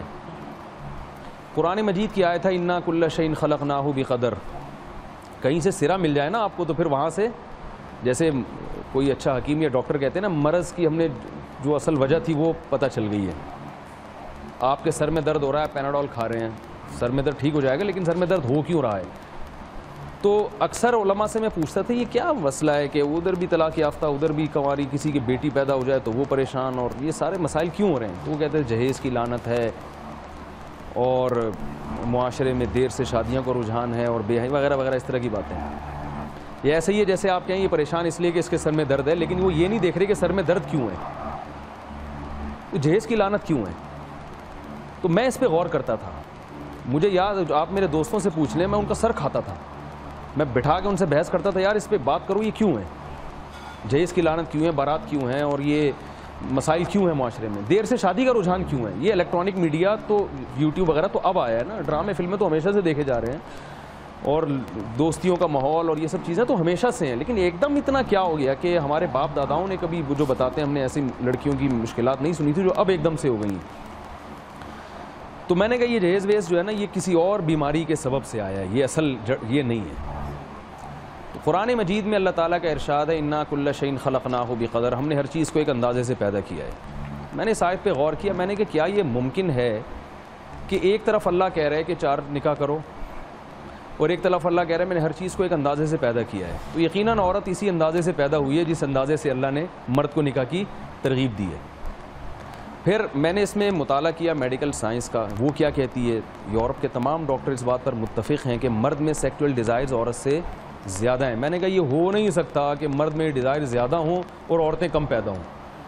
قرآن مجید کی آیت ہے انا کل شیء خلقناہ بقدر. کہیں سے سرا مل جائے نا آپ کو تو پھر وہاں سے, جیسے کوئی اچھا حکیم یا ڈاکٹر کہتے ہیں نا, مرض کی ہم نے جو اصل وجہ تھی وہ پتہ چل گئی ہے. آپ کے سر میں درد ہو رہا ہے, پیناڈول کھا رہے ہیں, سر میں درد ٹھیک ہو جائے گا, لیکن سر میں درد ہو کیوں رہا ہے؟ تو اکثر علماء سے میں پوچھتا تھا یہ کیا مسئلہ ہے کہ ادھر بھی طلاق یافتہ, ادھر بھی کنواری, کسی کی بیٹی پیدا ہو جائے تو وہ پریشان, اور یہ سارے مسائل کیوں ہو رہے ہیں؟ تو وہ کہتے ہیں جہیز کی لعنت ہے, اور معاشرے میں دیر سے شادیوں کا رجحان ہے, اور بے حیائی وغیرہ وغیرہ اس طرح کی باتیں. یہ ایسے ہی ہے جیسے آپ کہیں یہ پریشان اس لیے کہ اس کے سر میں درد ہے, لیکن وہ یہ نہیں دیکھ رہے کہ سر میں درد کیوں ہے, جہیز کی لعنت کیوں ہے. تو میں اس پہ غور کرتا تھا. مجھے یاد, آپ میرے دوستوں سے پوچھ لیں, میں ان کا سر کھاتا تھا, میں بٹھا کے ان سے بحث کرتا تھا یار اس پہ بات کرو, یہ کیوں ہے, جہیز کی لعنت کیوں ہے, بارات کیوں ہیں, اور یہ مسائل کیوں ہیں معاشرے میں, دیر سے شادی کا رجحان کیوں ہے. یہ الیکٹرانک میڈیا تو یوٹیوب وغیرہ تو اب آیا ہے نا, ڈرامے فلمیں تو ہمیشہ سے دیکھے جا رہے ہیں, اور دوستیوں کا ماحول اور یہ سب چیزیں تو ہمیشہ سے ہیں, لیکن ایک دم اتنا کیا ہو گیا کہ ہمارے باپ داداؤں نے کبھی جو بتاتے ہیں, ہم نے ایسی لڑکیوں کی مشکلات نہیں سنی تھی جو اب ایک دم سے ہو گئی ہیں. تو میں نے کہا یہ جہیز ویز جو ہے نا یہ کسی اور بیماری کے سبب سے آیا ہے, یہ اصل یہ نہیں ہے. تو قرآن مجید میں اللہ تعالیٰ کا ارشاد ہے انا کل شیء خلقناہ بقدر, ہم نے ہر چیز کو ایک اندازے سے پیدا کیا ہے. میں نے اس آیت پہ غور کیا, میں نے کہ کیا یہ ممکن ہے کہ ایک طرف اللہ کہہ رہا ہے کہ چار نکاح کرو, اور ایک طرف اللہ کہہ رہا ہے میں نے ہر چیز کو ایک اندازے سے پیدا کیا ہے. تو یقیناً عورت اسی اندازے سے پیدا ہوئی ہے جس اندازے سے اللہ نے مرد کو نکاح کی ترغیب دی ہے. پھر میں نے اس میں مطالعہ کیا میڈیکل سائنس کا, وہ کیا کہتی ہے. یورپ کے تمام ڈاکٹر اس بات پر متفق ہیں کہ مرد میں سیکٹول ڈیزائرز عورت سے زیادہ ہیں. میں نے کہا یہ ہو نہیں سکتا کہ مرد میں ڈیزائر زیادہ ہوں اور عورتیں کم پیدا ہوں.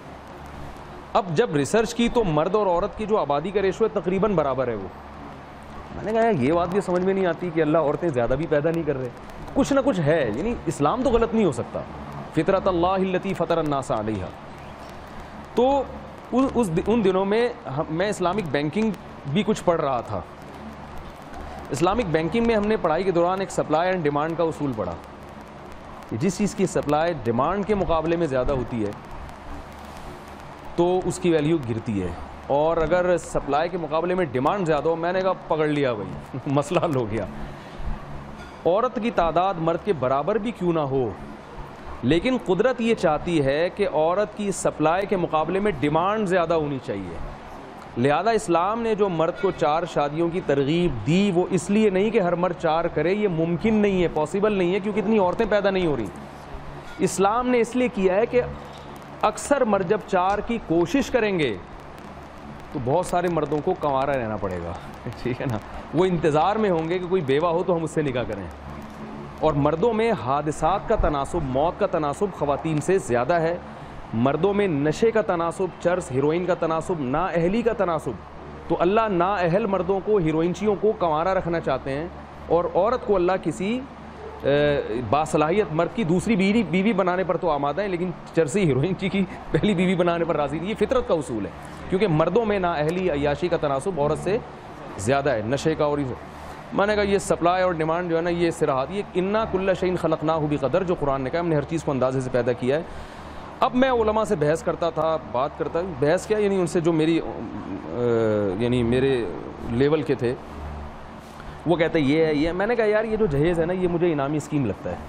اب جب ریسرچ کی تو مرد اور عورت کی جو آبادی کا ریشو ہے تقریباً برابر ہے. وہ میں نے کہا یہ بات بھی سمجھ میں نہیں آتی کہ اللہ عورتیں زیادہ بھی پیدا نہیں کر رہے, کچھ نہ کچھ ہے. یعنی اسلام تو غلط نہیں ہو سکتا, فطرت اللہ التی فطر الناس علیہا. تو اس ان دنوں میں میں اسلامک بینکنگ بھی کچھ پڑھ رہا تھا. اسلامک بینکنگ میں ہم نے پڑھائی کے دوران ایک سپلائی اینڈ ڈیمانڈ کا اصول پڑھا. جس چیز کی سپلائی ڈیمانڈ کے مقابلے میں زیادہ ہوتی ہے تو اس کی ویلیو گرتی ہے, اور اگر سپلائی کے مقابلے میں ڈیمانڈ زیادہ ہو, میں نے کہا پکڑ لیا بھائی مسئلہ حل ہو گیا. عورت کی تعداد مرد کے برابر بھی کیوں نہ ہو, لیکن قدرت یہ چاہتی ہے کہ عورت کی سپلائی کے مقابلے میں ڈیمانڈ زیادہ ہونی چاہیے. لہذا اسلام نے جو مرد کو چار شادیوں کی ترغیب دی وہ اس لیے نہیں کہ ہر مرد چار کرے, یہ ممکن نہیں ہے, پاسبل نہیں ہے, کیونکہ اتنی عورتیں پیدا نہیں ہو رہی. اسلام نے اس لیے کیا ہے کہ اکثر مرد جب چار کی کوشش کریں گے تو بہت سارے مردوں کو کنوارا رہنا پڑے گا, ٹھیک ہے نا. وہ انتظار میں ہوں گے کہ کوئی بیوہ ہو تو ہم اس سے نکاح کریں. اور مردوں میں حادثات کا تناسب, موت کا تناسب خواتین سے زیادہ ہے. مردوں میں نشے کا تناسب, چرس ہیروئن کا تناسب, نااہلی کا تناسب. تو اللہ نااہل مردوں کو, ہیروئنچیوں کو کنوارا رکھنا چاہتے ہیں, اور عورت کو اللہ کسی باصلاحیت مرد کی دوسری بیوی بیوی بنانے پر تو آمادہ ہیں, لیکن چرسی ہیروئنچی کی پہلی بیوی بنانے پر راضی نہیں. یہ فطرت کا اصول ہے, کیونکہ مردوں میں نااہلی عیاشی کا تناسب عورت سے زیادہ ہے, نشے کا. اور میں نے کہا یہ سپلائی اور ڈیمانڈ جو ہے نا یہ صراحت, یہ انا کل شیء خلقناہ بقدر جو قرآن نے کہا ہم نے ہر چیز کو اندازے سے پیدا کیا ہے. اب میں علماء سے بحث کرتا تھا, بات کرتا, بحث کیا یعنی ان سے جو میری یعنی میرے لیول کے تھے وہ کہتے ہیں یہ ہے یہ. میں نے کہا یار یہ جو جہیز ہے نا یہ مجھے انعامی اسکیم لگتا ہے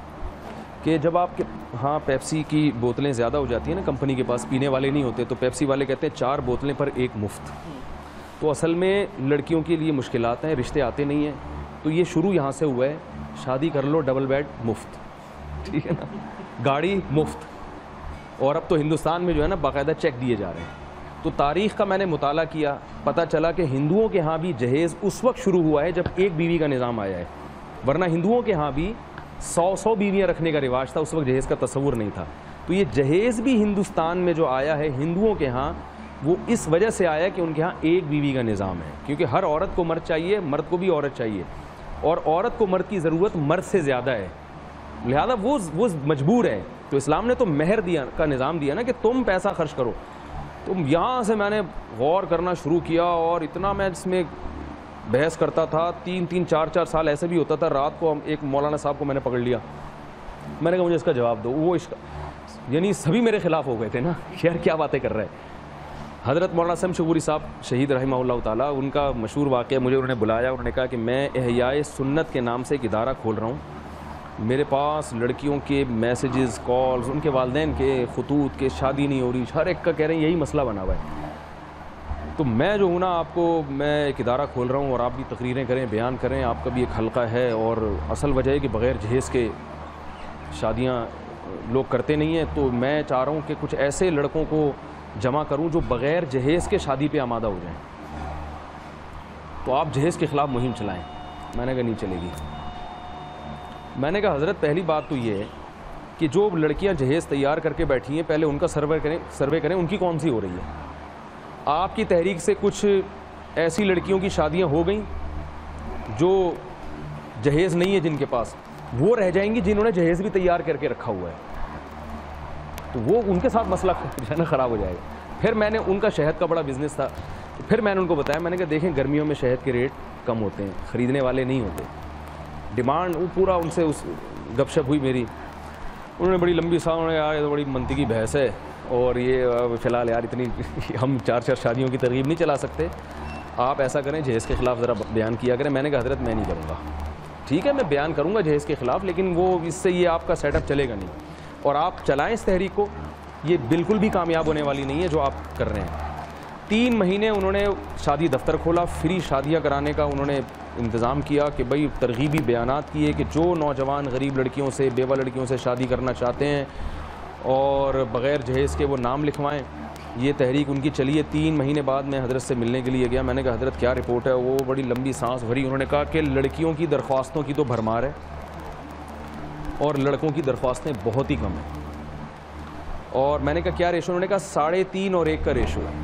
کہ جب آپ کے ہاں پیپسی کی بوتلیں زیادہ ہو جاتی ہیں نا, کمپنی کے پاس پینے والے نہیں ہوتے, تو پیپسی والے کہتے ہیں چار بوتلیں پر ایک مفت. تو اصل میں لڑکیوں کے لیے مشکلات ہیں, رشتے آتے نہیں ہیں, تو یہ شروع یہاں سے ہوا ہے, شادی کر لو ڈبل بیڈ مفت, ٹھیک ہے نا, گاڑی مفت. اور اب تو ہندوستان میں جو ہے نا باقاعدہ چیک دیے جا رہے ہیں. تو تاریخ کا میں نے مطالعہ کیا, پتہ چلا کہ ہندوؤں کے ہاں بھی جہیز اس وقت شروع ہوا ہے جب ایک بیوی کا نظام آیا ہے, ورنہ ہندوؤں کے ہاں بھی سو سو بیویاں رکھنے کا رواج تھا, اس وقت جہیز کا تصور نہیں تھا. تو یہ جہیز بھی ہندوستان میں جو آیا ہے ہندوؤں کے ہاں وہ اس وجہ سے آیا کہ ان کے ہاں ایک بیوی کا نظام ہے, کیونکہ ہر عورت کو مرد چاہیے, مرد کو بھی عورت چاہیے, اور عورت کو مرد کی ضرورت مرد سے زیادہ ہے, لہذا وہ وہ مجبور ہے. تو اسلام نے تو مہر دیا کا نظام دیا نا کہ تم پیسہ خرچ کرو. تو یہاں سے میں نے غور کرنا شروع کیا, اور اتنا میں اس میں بحث کرتا تھا, تین تین چار چار سال ایسے بھی ہوتا تھا. رات کو ایک مولانا صاحب کو میں نے پکڑ لیا, میں نے کہا مجھے اس کا جواب دو. وہ اس کا یعنی سبھی میرے خلاف ہو گئے تھے نا, یار کیا باتیں کر رہے ہیں. حضرت مولانا سم شغوری صاحب شہید رحمہ اللہ تعالیٰ, ان کا مشہور واقعہ, مجھے انہوں نے بلایا, انہوں نے کہا کہ میں احیاء سنت کے نام سے ایک ادارہ کھول رہا ہوں, میرے پاس لڑکیوں کے میسیجز, کالز, ان کے والدین کے خطوط کے, شادی نہیں ہو رہی, ہر ایک کا کہہ رہے ہیں یہی مسئلہ بنا ہوا ہے. تو میں جو ہوں نا, آپ کو میں ایک ادارہ کھول رہا ہوں اور آپ بھی تقریریں کریں, بیان کریں, آپ کا بھی ایک حلقہ ہے. اور اصل وجہ ہے کہ بغیر جہیز کے شادیاں لوگ کرتے نہیں ہیں, تو میں چاہ رہا ہوں کہ کچھ ایسے لڑکوں کو جمع کروں جو بغیر جہیز کے شادی پہ آمادہ ہو جائیں, تو آپ جہیز کے خلاف مہم چلائیں. میں نے کہا نہیں چلے گی. میں نے کہا حضرت پہلی بات تو یہ ہے کہ جو لڑکیاں جہیز تیار کر کے بیٹھی ہیں, پہلے ان کا سروے کریں سروے کریں ان کی کون سی ہو رہی ہے. آپ کی تحریک سے کچھ ایسی لڑکیوں کی شادیاں ہو گئیں جو جہیز نہیں ہے جن کے پاس, وہ رہ جائیں گی جنہوں نے جہیز بھی تیار کر کے رکھا ہوا ہے, تو وہ ان کے ساتھ مسئلہ جو ہے نا خراب ہو جائے گا. پھر میں نے ان کا شہد کا بڑا بزنس تھا, پھر میں نے ان کو بتایا, میں نے کہا دیکھیں گرمیوں میں شہد کے ریٹ کم ہوتے ہیں, خریدنے والے نہیں ہوتے, ڈیمانڈ وہ پورا. ان سے اس گپ شپ ہوئی میری, انہوں نے بڑی لمبی سا, انہوں نے یار یہ تو بڑی منطقی بحث ہے, اور یہ فی الحال یار اتنی ہم چار چار شادیوں کی ترغیب نہیں چلا سکتے, آپ ایسا کریں جہیز کے خلاف ذرا بیان کیا کریں. میں نے کہا حضرت میں نہیں کروں گا. ٹھیک ہے میں بیان کروں گا جہیز کے خلاف, لیکن وہ اس سے یہ آپ کا سیٹ اپ چلے گا نہیں, اور آپ چلائیں اس تحریک کو, یہ بالکل بھی کامیاب ہونے والی نہیں ہے جو آپ کر رہے ہیں. تین مہینے انہوں نے شادی دفتر کھولا, فری شادیاں کرانے کا انہوں نے انتظام کیا کہ بھئی ترغیبی بیانات کیے کہ جو نوجوان غریب لڑکیوں سے, بیوہ لڑکیوں سے شادی کرنا چاہتے ہیں اور بغیر جہیز کے وہ نام لکھوائیں. یہ تحریک ان کی چلی ہے. تین مہینے بعد میں حضرت سے ملنے کے لیے گیا, میں نے کہا حضرت کیا رپورٹ ہے. وہ بڑی لمبی سانس بھری, انہوں نے کہا کہ لڑکیوں کی درخواستوں کی تو بھرمار ہے اور لڑکوں کی درخواستیں بہت ہی کم ہیں. اور میں نے کہا کیا ریشو, انہوں نے کہا ساڑھے تین اور ایک کا ریشو ہے.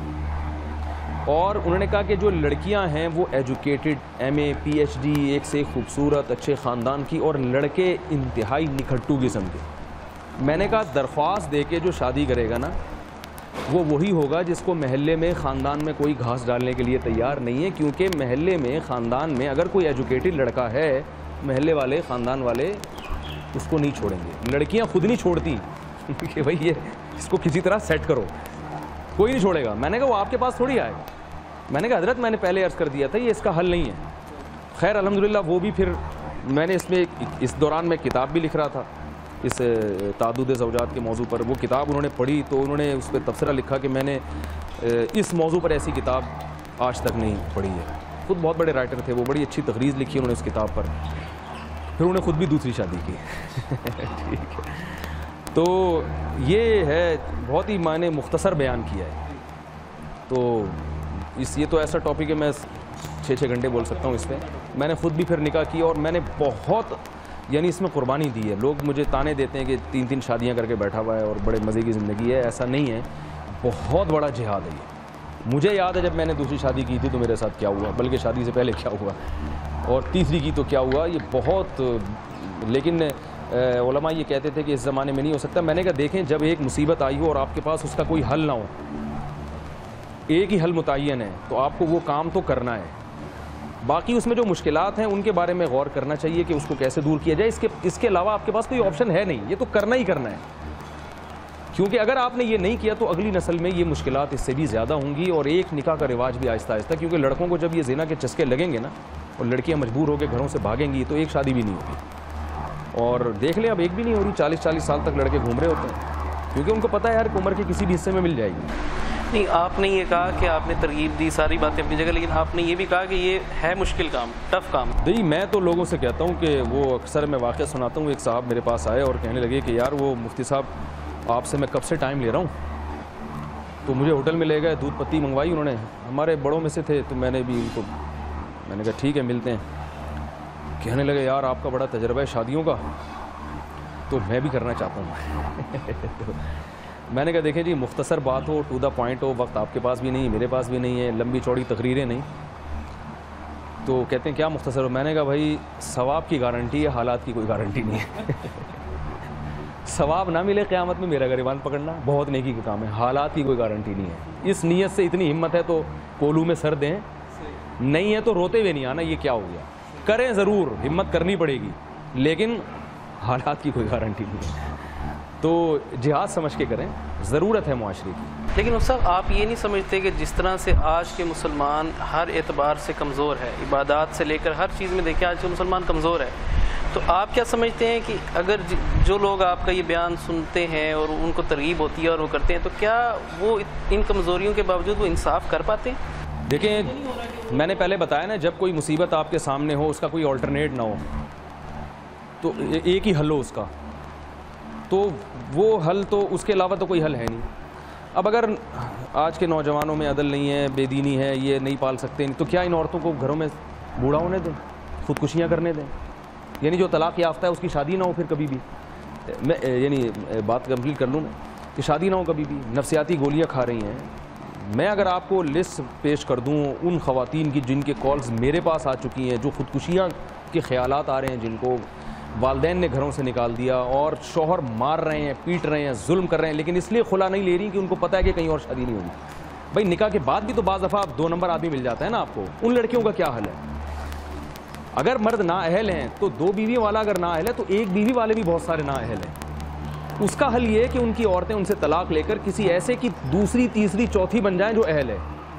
اور انہوں نے کہا کہ جو لڑکیاں ہیں وہ educated, M A P H D, ایک سے ایک خوبصورت اچھے خاندان کی, اور لڑکے انتہائی نکھٹو قسم کے. میں نے کہا درخواست دے کے جو شادی کرے گا نا وہ وہی ہوگا جس کو محلے میں خاندان میں کوئی گھاس ڈالنے کے لیے تیار نہیں ہے, کیونکہ محلے میں خاندان میں اگر کوئی ایجوکیٹڈ لڑکا ہے, محلے والے خاندان والے اس کو نہیں چھوڑیں گے. لڑکیاں خود نہیں چھوڑتی کہ بھئی یہ اس کو کسی طرح سیٹ کرو, کوئی نہیں چھوڑے گا. میں نے کہا وہ آپ کے پاس تھوڑی آئے گا. میں نے کہا حضرت میں نے پہلے عرض کر دیا تھا یہ اس کا حل نہیں ہے. خیر الحمدللہ وہ بھی, پھر میں نے اس میں اس دوران میں کتاب بھی لکھ رہا تھا اس تعدد زوجات کے موضوع پر. وہ کتاب انہوں نے پڑھی تو انہوں نے اس پہ تبصرہ لکھا کہ میں نے اس موضوع پر ایسی کتاب آج تک نہیں پڑھی ہے. خود بہت بڑے رائٹر تھے وہ, بڑی اچھی تقریر لکھی انہوں نے اس کتاب پر. پھر انہوں نے خود بھی دوسری شادی کی. ٹھیک ہے, تو یہ ہے بہت ہی میں نے مختصر بیان کیا ہے. تو اس یہ تو ایسا ٹاپک ہے میں چھ چھ گھنٹے بول سکتا ہوں اس پہ. میں نے خود بھی پھر نکاح کیا اور میں نے بہت یعنی اس میں قربانی دی ہے. لوگ مجھے تانے دیتے ہیں کہ تین تین شادیاں کر کے بیٹھا ہوا ہے اور بڑے مزے کی زندگی ہے, ایسا نہیں ہے. بہت بڑا جہاد ہے یہ. مجھے یاد ہے جب میں نے دوسری شادی کی تھی تو میرے ساتھ کیا ہوا, بلکہ شادی سے پہلے کیا ہوا, اور تیسری کی تو کیا ہوا. یہ بہت, لیکن علماء یہ کہتے تھے کہ اس زمانے میں نہیں ہو سکتا. میں نے کہا دیکھیں جب ایک مصیبت آئی ہو اور آپ کے پاس اس کا کوئی حل نہ ہو, ایک ہی حل متعین ہے, تو آپ کو وہ کام تو کرنا ہے. باقی اس میں جو مشکلات ہیں ان کے بارے میں غور کرنا چاہیے کہ اس کو کیسے دور کیا جائے. اس کے اس کے علاوہ آپ کے پاس کوئی آپشن ہے نہیں, یہ تو کرنا ہی کرنا ہے. کیونکہ اگر آپ نے یہ نہیں کیا تو اگلی نسل میں یہ مشکلات اس سے بھی زیادہ ہوں گی, اور ایک نکاح کا رواج بھی آہستہ آہستہ, کیونکہ لڑکوں کو جب یہ زنا کے چسکے لگیں گے نا اور لڑکیاں مجبور ہو کے گھروں سے بھاگیں گی تو ایک شادی بھی نہیں ہوگی. اور دیکھ لیں اب ایک بھی نہیں ہو رہی, چالیس چالیس سال تک لڑکے گھوم رہے ہوتے ہیں, کیونکہ ان کو پتہ ہے ہر عمر کے کسی بھی حصے میں مل جائے گی. نہیں, آپ نے یہ کہا کہ آپ نے ترغیب دی, ساری باتیں اپنی جگہ, لیکن آپ نے یہ بھی کہا کہ یہ ہے مشکل کام, ٹف کام. نہیں, میں تو لوگوں سے کہتا ہوں کہ وہ اکثر میں واقعہ سناتا ہوں. ایک صاحب میرے پاس آئے اور کہنے لگے کہ یار وہ مفتی صاحب آپ سے میں کب سے ٹائم لے رہا ہوں, تو مجھے ہوٹل میں لے گئے, دودھ پتی منگوائی انہوں نے, ہمارے بڑوں میں سے تھے, تو میں نے بھی ان کو میں نے کہا ٹھیک ہے ملتے ہیں. کہنے لگے یار آپ کا بڑا تجربہ ہے شادیوں کا, تو میں بھی کرنا چاہتا ہوں. میں نے کہا دیکھیں جی مختصر بات ہو, ٹو دا پوائنٹ ہو, وقت آپ کے پاس بھی نہیں میرے پاس بھی نہیں ہے, لمبی چوڑی تقریریں نہیں. تو کہتے ہیں کیا مختصر ہو. میں نے کہا بھائی ثواب کی گارنٹی ہے, حالات کی کوئی گارنٹی نہیں ہے. ثواب نہ ملے قیامت میں میرا گریبان پکڑنا بہت نیکی کا کام ہے, حالات کی کوئی گارنٹی نہیں ہے. اس نیت سے اتنی ہمت ہے تو کولو میں سر دیں نہیں ہے تو روتے ہوئے نہیں آنا یہ کیا ہو گیا. کریں ضرور, ہمت کرنی پڑے گی, لیکن حالات کی کوئی گارنٹی نہیں ہے. تو جہاد سمجھ کے کریں, ضرورت ہے معاشرے کی. لیکن استاد آپ یہ نہیں سمجھتے کہ جس طرح سے آج کے مسلمان ہر اعتبار سے کمزور ہے, عبادات سے لے کر ہر چیز میں دیکھیں آج کے مسلمان کمزور ہے, تو آپ کیا سمجھتے ہیں کہ اگر جو لوگ آپ کا یہ بیان سنتے ہیں اور ان کو ترغیب ہوتی ہے اور وہ کرتے ہیں, تو کیا وہ ان کمزوریوں کے باوجود وہ انصاف کر پاتے ہیں؟ دیکھیں, میں نے پہلے بتایا نا, جب کوئی مصیبت آپ کے سامنے ہو, اس کا کوئی آلٹرنیٹ نہ ہو, تو ایک ہی حل ہو اس کا, تو وہ حل تو اس کے علاوہ تو کوئی حل ہے نہیں. اب اگر آج کے نوجوانوں میں عدل نہیں ہے, بے دینی ہے, یہ نہیں پال سکتے, تو کیا ان عورتوں کو گھروں میں بوڑھا ہونے دیں, خودکشیاں کرنے دیں؟ یعنی جو طلاق یافتہ ہے اس کی شادی نہ ہو پھر کبھی بھی. میں یعنی بات کمپلیٹ کر لوں میں کہ شادی نہ ہو کبھی بھی, نفسیاتی گولیاں کھا رہی ہیں. میں اگر آپ کو لسٹ پیش کر دوں ان خواتین کی جن کے کالز میرے پاس آ چکی ہیں, جو خودکشیاں کے خیالات آ رہے ہیں, جن کو والدین نے گھروں سے نکال دیا اور شوہر مار رہے ہیں, پیٹ رہے ہیں, ظلم کر رہے ہیں, لیکن اس لیے خلا نہیں لے رہی کہ ان کو پتہ ہے کہ کہیں اور شادی نہیں ہوگی. بھائی نکاح کے بعد بھی تو بعض دفعہ دو نمبر آدمی مل جاتا ہے نا آپ کو. ان لڑکیوں کا کیا حل ہے؟ اگر مرد نااہل ہیں تو دو بیوی والا اگر نااہل ہے تو ایک بیوی والے بھی بہت سارے نااہل ہیں. اس کا حل یہ ہے کہ ان کی عورتیں ان سے طلاق لے کر کسی ایسے کی دوسری تیسری چوتھی بن جائیں جو اہل ہے.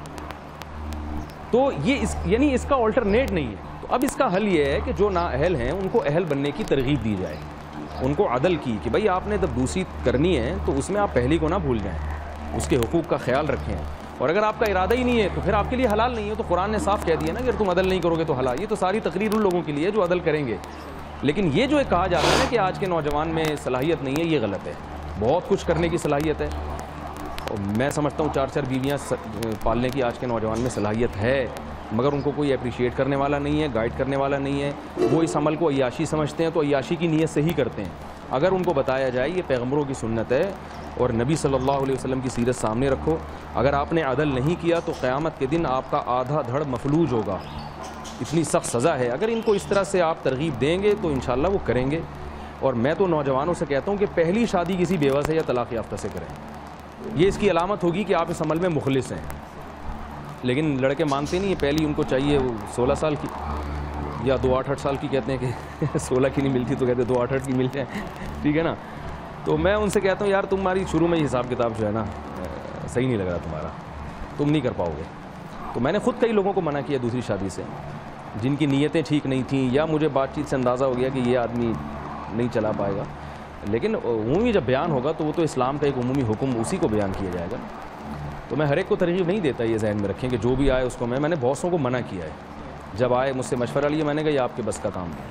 تو یہ اس یعنی اس کا آلٹرنیٹ نہیں ہے. تو اب اس کا حل یہ ہے کہ جو نااہل ہیں ان کو اہل بننے کی ترغیب دی جائے, ان کو عدل کی کہ بھائی آپ نے جب دوسری کرنی ہے تو اس میں آپ پہلی کو نہ بھول جائیں, اس کے حقوق کا خیال رکھیں. اور اگر آپ کا ارادہ ہی نہیں ہے تو پھر آپ کے لیے حلال نہیں ہے. تو قرآن نے صاف کہہ دیا نا کہ اگر تم عدل نہیں کرو گے تو حلال. یہ تو ساری تقریر ان لوگوں کے لیے جو عدل کریں گے. لیکن یہ جو کہا جاتا ہے نا کہ آج کے نوجوان میں صلاحیت نہیں ہے, یہ غلط ہے. بہت کچھ کرنے کی صلاحیت ہے, اور میں سمجھتا ہوں چار چار بیویاں پالنے کی آج کے نوجوان میں صلاحیت ہے, مگر ان کو کوئی اپریشیٹ کرنے والا نہیں ہے, گائیڈ کرنے والا نہیں ہے. وہ اس عمل کو عیاشی سمجھتے ہیں تو عیاشی کی نیت سے ہی کرتے ہیں. اگر ان کو بتایا جائے یہ پیغمبروں کی سنت ہے اور نبی صلی اللہ علیہ وسلم کی سیرت سامنے رکھو, اگر آپ نے عدل نہیں کیا تو قیامت کے دن آپ کا آدھا دھڑ مفلوج ہوگا, اتنی سخت سزا ہے. اگر ان کو اس طرح سے آپ ترغیب دیں گے تو انشاءاللہ وہ کریں گے. اور میں تو نوجوانوں سے کہتا ہوں کہ پہلی شادی کسی بیوہ سے یا طلاق یافتہ سے کریں. یہ اس کی علامت ہوگی کہ آپ اس عمل میں مخلص ہیں. لیکن لڑکے مانتے نہیں ہیں, پہلی ان کو چاہیے وہ سولہ سال کی یا دو آٹھ آٹھ سال کی, کہتے ہیں کہ سولہ کی نہیں ملتی تو کہتے ہیں دو آٹھ آٹھ کی مل جائے, ٹھیک ہے نا. تو میں ان سے کہتا ہوں یار تمہاری شروع میں حساب کتاب جو ہے نا صحیح نہیں لگ رہا تمہارا, تم نہیں کر پاؤ گے. تو میں نے خود کئی لوگوں کو منع کیا دوسری شادی سے جن کی نیتیں ٹھیک نہیں تھیں, یا مجھے بات چیت سے اندازہ ہو گیا کہ یہ آدمی نہیں چلا پائے گا. لیکن عمومی جب بیان ہوگا تو وہ تو اسلام کا ایک عمومی حکم اسی کو بیان کیا جائے گا. تو میں ہر ایک کو ترغیب نہیں دیتا, یہ ذہن میں رکھیں کہ جو بھی آئے اس کو میں میں نے بہت سو کو منع کیا ہے. جب آئے مجھ سے مشورہ لیا, میں نے کہا یہ آپ کے بس کا کام ہے.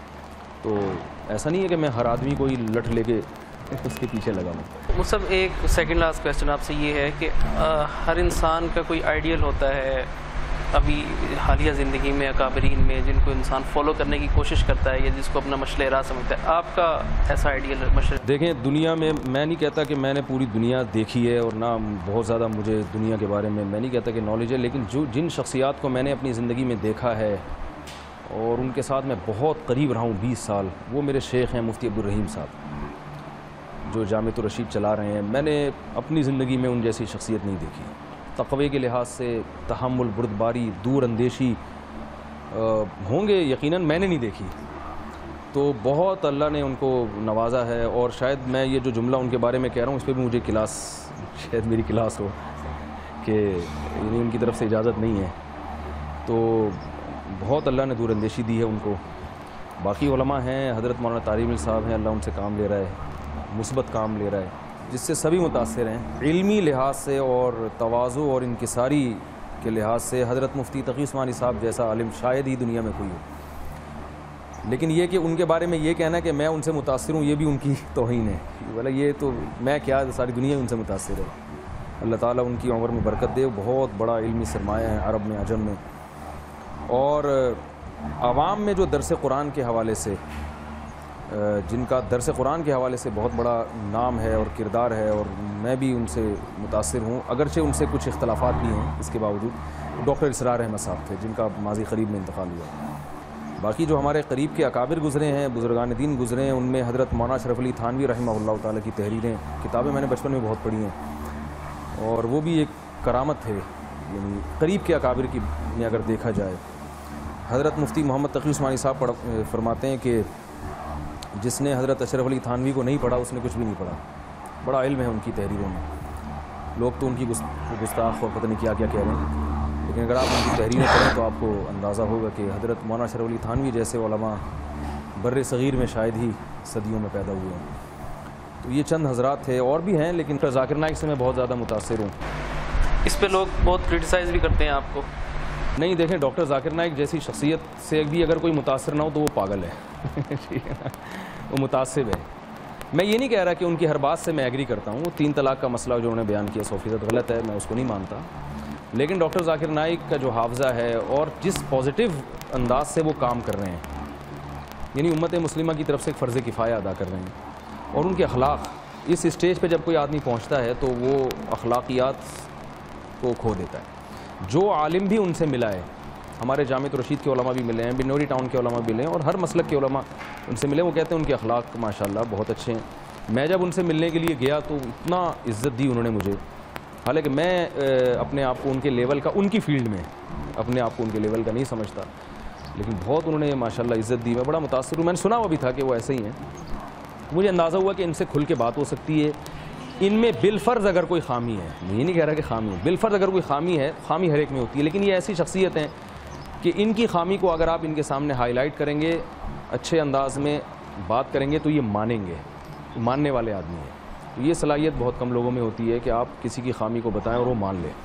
تو ایسا نہیں ہے کہ میں ہر آدمی کو ہی لٹ لے کے اس کے پیچھے لگا ہوں. مصعب ایک سیکنڈ لاسٹ کویسچن آپ سے یہ ہے کہ ہر انسان کا کوئی آئیڈیل ہوتا ہے ابھی حالیہ زندگی میں, اکابرین میں, جن کو انسان فالو کرنے کی کوشش کرتا ہے یا جس کو اپنا مشعل راہ سمجھتا ہے. آپ کا ایسا آئیڈیل مشعل؟ دیکھیں دنیا میں میں نہیں کہتا کہ میں نے پوری دنیا دیکھی ہے اور نہ بہت زیادہ مجھے دنیا کے بارے میں میں نہیں کہتا کہ نالج ہے, لیکن جو جن شخصیات کو میں نے اپنی زندگی میں دیکھا ہے اور ان کے ساتھ میں بہت قریب رہا ہوں بیس سال, وہ میرے شیخ ہیں مفتی عبدالرحیم صاحب جو جامعۃ الرشید چلا رہے ہیں. میں نے اپنی زندگی میں ان جیسی شخصیت نہیں دیکھی. تقوی کے لحاظ سے تحمل, بردباری, دور اندیشی ہوں گے یقیناً, میں نے نہیں دیکھی. تو بہت اللہ نے ان کو نوازا ہے, اور شاید میں یہ جو جملہ ان کے بارے میں کہہ رہا ہوں اس پہ بھی مجھے کلاس, شاید میری کلاس ہو کہ یعنی ان کی طرف سے اجازت نہیں ہے. تو بہت اللہ نے دور اندیشی دی ہے ان کو. باقی علماء ہیں, حضرت مولانا طارق مل صاحب ہیں, اللہ ان سے کام لے رہا ہے, مثبت کام لے رہا ہے, جس سے سبھی متاثر ہیں علمی لحاظ سے اور تواضع اور انکساری کے لحاظ سے. حضرت مفتی تقی عثمانی صاحب جیسا عالم شاید ہی دنیا میں کوئی ہو. لیکن یہ کہ ان کے بارے میں یہ کہنا کہ میں ان سے متاثر ہوں, یہ بھی ان کی توہین ہے. بولا یہ تو میں کیا, ساری دنیا ان سے متاثر ہے. اللہ تعالیٰ ان کی عمر میں برکت دے. بہت بڑا علمی سرمایہ ہے عرب میں, عجم میں. اور عوام میں جو درس قرآن کے حوالے سے, جن کا درس قرآن کے حوالے سے بہت بڑا نام ہے اور کردار ہے, اور میں بھی ان سے متاثر ہوں, اگرچہ ان سے کچھ اختلافات بھی ہیں اس کے باوجود. ڈاکٹر اسرار احمد صاحب تھے جن کا ماضی قریب میں انتقال ہوا. باقی جو ہمارے قریب کے اکابر گزرے ہیں, بزرگان دین گزرے ہیں, ان میں حضرت مولانا اشرف علی تھانوی رحمہ اللہ تعالیٰ کی تحریریں, کتابیں میں نے بچپن میں بہت پڑھی ہیں, اور وہ بھی ایک کرامت تھے یعنی قریب کے اکابر کی میں اگر دیکھا جائے، حضرت مفتی محمد تقی عثمانی صاحب پڑھ فرماتے ہیں کہ جس نے حضرت اشرف علی تھانوی کو نہیں پڑھا اس نے کچھ بھی نہیں پڑھا. بڑا علم ہے ان کی تحریروں میں. لوگ تو ان کی گستاخ اور پتہ نہیں کیا کیا کہہ رہے ہیں، لیکن اگر آپ ان کی تحریریں پڑھیں تو آپ کو اندازہ ہوگا کہ حضرت مولانا اشرف علی تھانوی جیسے علماء بر صغیر میں شاید ہی صدیوں میں پیدا ہوئے ہیں. تو یہ چند حضرات تھے، اور بھی ہیں، لیکن ذاکر نائک سے میں بہت زیادہ متاثر ہوں. اس پہ لوگ بہت کرٹیسائز بھی کرتے ہیں آپ کو. نہیں، دیکھیں ڈاکٹر ذاکر نائک جیسی شخصیت سے بھی اگر کوئی متاثر نہ ہو تو وہ پاگل ہے. وہ متاثر ہے. میں یہ نہیں کہہ رہا کہ ان کی ہر بات سے میں ایگری کرتا ہوں. وہ تین طلاق کا مسئلہ جو انہوں نے بیان کیا سو فیصد غلط ہے، میں اس کو نہیں مانتا. لیکن ڈاکٹر ذاکر نائک کا جو حافظہ ہے اور جس پازیٹیو انداز سے وہ کام کر رہے ہیں، یعنی امت مسلمہ کی طرف سے ایک فرض کفایہ ادا کر رہے ہیں، اور ان کے اخلاق، اس اسٹیج پہ جب کوئی آدمی پہنچتا ہے تو وہ اخلاقیات کو کھو دیتا ہے. جو عالم بھی ان سے ملا ہے، ہمارے جامع رشید کے علماء بھی ملے ہیں، بنوری ٹاؤن کے علماء بھی ملے ہیں، اور ہر مسلک کے علماء ان سے ملے. وہ کہتے ہیں ان کے اخلاق ماشاءاللہ بہت اچھے ہیں. میں جب ان سے ملنے کے لیے گیا تو اتنا عزت دی انہوں نے مجھے، حالانکہ میں اپنے آپ کو ان کے لیول کا، ان کی فیلڈ میں اپنے آپ کو ان کے لیول کا نہیں سمجھتا، لیکن بہت انہوں نے ماشاءاللہ عزت دی. میں بڑا متاثر ہوں. میں نے سنا ہوا بھی تھا کہ وہ ایسے ہی ہیں. مجھے اندازہ ہوا کہ ان سے کھل کے بات ہو سکتی ہے. ان میں بالفرض اگر کوئی خامی ہے، میں یہ نہیں کہہ رہا کہ خامی ہے، بالفرض اگر کوئی خامی ہے، خامی ہر ایک میں ہوتی ہے، لیکن یہ ایسی شخصیت ہیں کہ ان کی خامی کو اگر آپ ان کے سامنے ہائی لائٹ کریں گے، اچھے انداز میں بات کریں گے تو یہ مانیں گے، ماننے والے آدمی ہیں. تو یہ صلاحیت بہت کم لوگوں میں ہوتی ہے کہ آپ کسی کی خامی کو بتائیں اور وہ مان لیں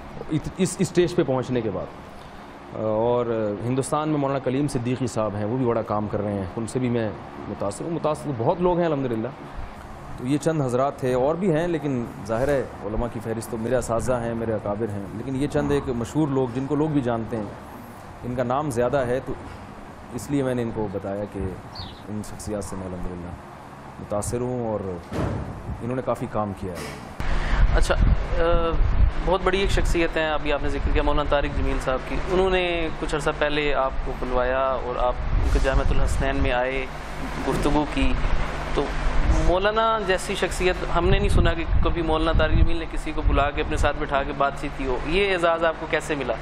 اس اسٹیج پہ پہنچنے کے بعد. اور ہندوستان میں مولانا کلیم صدیقی صاحب ہیں، وہ بھی بڑا کام کر رہے ہیں، ان سے بھی میں متاثر ہوں. متاثر بہت لوگ ہیں الحمدللہ. تو یہ چند حضرات تھے، اور بھی ہیں، لیکن ظاہر ہے علماء کی فہرست تو میرے اساتذہ ہیں، میرے اکابر ہیں، لیکن یہ چند ایک مشہور لوگ جن کو لوگ بھی جانتے ہیں، ان کا نام زیادہ ہے، تو اس لیے میں نے ان کو بتایا کہ ان شخصیات سے میں الحمدللہ متاثر ہوں اور انہوں نے کافی کام کیا ہے. اچھا، بہت بڑی ایک شخصیت ہیں، ابھی آپ نے ذکر کیا مولانا طارق جمیل صاحب کی. انہوں نے کچھ عرصہ پہلے آپ کو بلوایا اور آپ ان کے جامعۃ الحسنین میں آئے، گفتگو کی. تو مولانا جیسی شخصیت ہم نے نہیں سنا کہ کبھی مولانا طارق جمیل نے کسی کو بلا کے اپنے ساتھ بٹھا کے بات چیت کی ہو. یہ اعزاز آپ کو کیسے ملا؟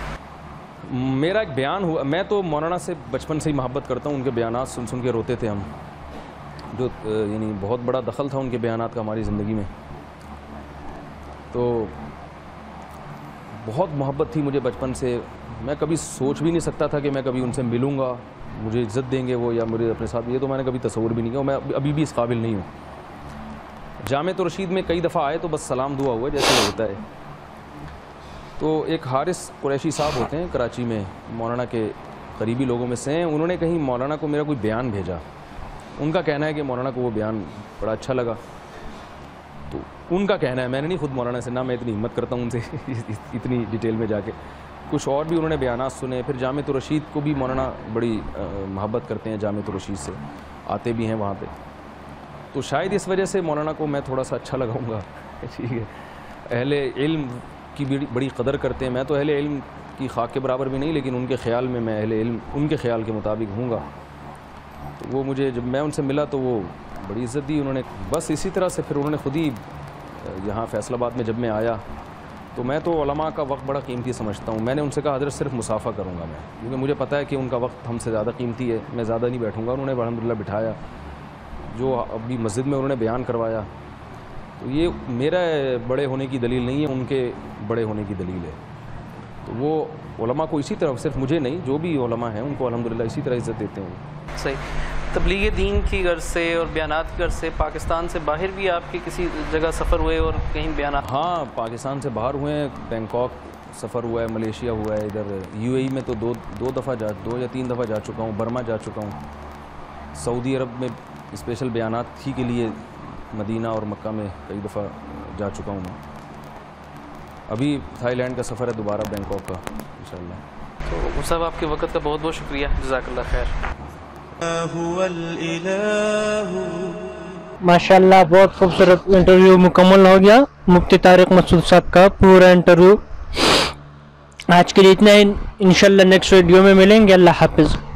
میرا ایک بیان ہوا، میں تو مولانا سے بچپن سے ہی محبت کرتا ہوں. ان کے بیانات سن سن کے روتے تھے ہم، جو یعنی بہت بڑا دخل تھا ان کے بیانات کا ہماری زندگی میں. تو بہت محبت تھی مجھے بچپن سے. میں کبھی سوچ بھی نہیں سکتا تھا کہ میں کبھی ان سے ملوں گا، مجھے عزت دیں گے وہ یا مجھے اپنے ساتھ، یہ تو میں نے کبھی تصور بھی نہیں کیا. میں ابھی بھی اس قابل نہیں ہوں. جامع رشید میں کئی دفعہ آئے تو بس سلام دعا ہوا جیسے ہوتا ہے. تو ایک حارث قریشی صاحب ہوتے ہیں کراچی میں، مولانا کے قریبی لوگوں میں سے ہیں. انہوں نے کہیں مولانا کو میرا کوئی بیان بھیجا. ان کا کہنا ہے کہ مولانا کو وہ بیان بڑا اچھا لگا. تو ان کا کہنا ہے، میں نے نہیں خود مولانا سے، نہ میں اتنی ہمت کرتا ہوں ان سے اتنی ڈیٹیل میں جا کے. کچھ اور بھی انہوں نے بیانات سنے. پھر جامع رشید کو بھی مولانا بڑی محبت کرتے ہیں، جامع رشید سے آتے بھی ہیں وہاں پہ. تو شاید اس وجہ سے مولانا کو میں تھوڑا سا اچھا لگاؤں گا. ٹھیک ہے، اہل علم کی بڑی قدر کرتے ہیں. میں تو اہل علم کی خاک کے برابر بھی نہیں، لیکن ان کے خیال میں میں اہل علم ان کے خیال کے مطابق ہوں گا. تو وہ مجھے جب میں ان سے ملا تو وہ بڑی عزت دی انہوں نے. بس اسی طرح سے پھر انہوں نے خود ہی یہاں فیصل آباد میں جب میں آیا تو میں تو علماء کا وقت بڑا قیمتی سمجھتا ہوں. میں نے ان سے کہا حضرت صرف مصافہ کروں گا میں، کیونکہ مجھے پتہ ہے کہ ان کا وقت ہم سے زیادہ قیمتی ہے، میں زیادہ نہیں بیٹھوں گا. انہوں نے الحمدللہ بٹھایا، جو ابھی مسجد میں انہوں نے بیان کروایا. تو یہ میرا بڑے ہونے کی دلیل نہیں ہے، ان کے بڑے ہونے کی دلیل ہے. تو وہ علماء کو اسی طرح، صرف مجھے نہیں، جو بھی علماء ہیں ان کو الحمدللہ اسی طرح عزت دیتے ہیں. صحیح. تبلیغ دین کی غرض سے اور بیانات کی غرض سے پاکستان سے باہر بھی آپ کے کسی جگہ سفر ہوئے اور کہیں بیانات؟ ہاں، پاکستان سے باہر ہوئے ہیں. بینکاک سفر ہوا ہے، ملیشیا ہوا ہے، ادھر یو اے ای میں تو دو دو دفعہ جا دو یا تین دفعہ جا چکا ہوں. برما جا چکا ہوں. سعودی عرب میں اسپیشل بیانات ہی کے لیے مدینہ اور مکہ میں کئی دفعہ جا چکا ہوں میں. ابھی تھائی لینڈ کا سفر ہے دوبارہ، بینکاک کا انشاءاللہ. تو صاحب آپ کے وقت کا بہت بہت شکریہ، جزاک اللہ خیر. ماشاءاللہ بہت خوبصورت انٹرویو مکمل ہو گیا مفتی طارق مسعود صاحب کا پورا انٹرویو. آج کے لیے اتنا ہی، انشاءاللہ نیکسٹ ویڈیو میں ملیں گے. اللہ حافظ.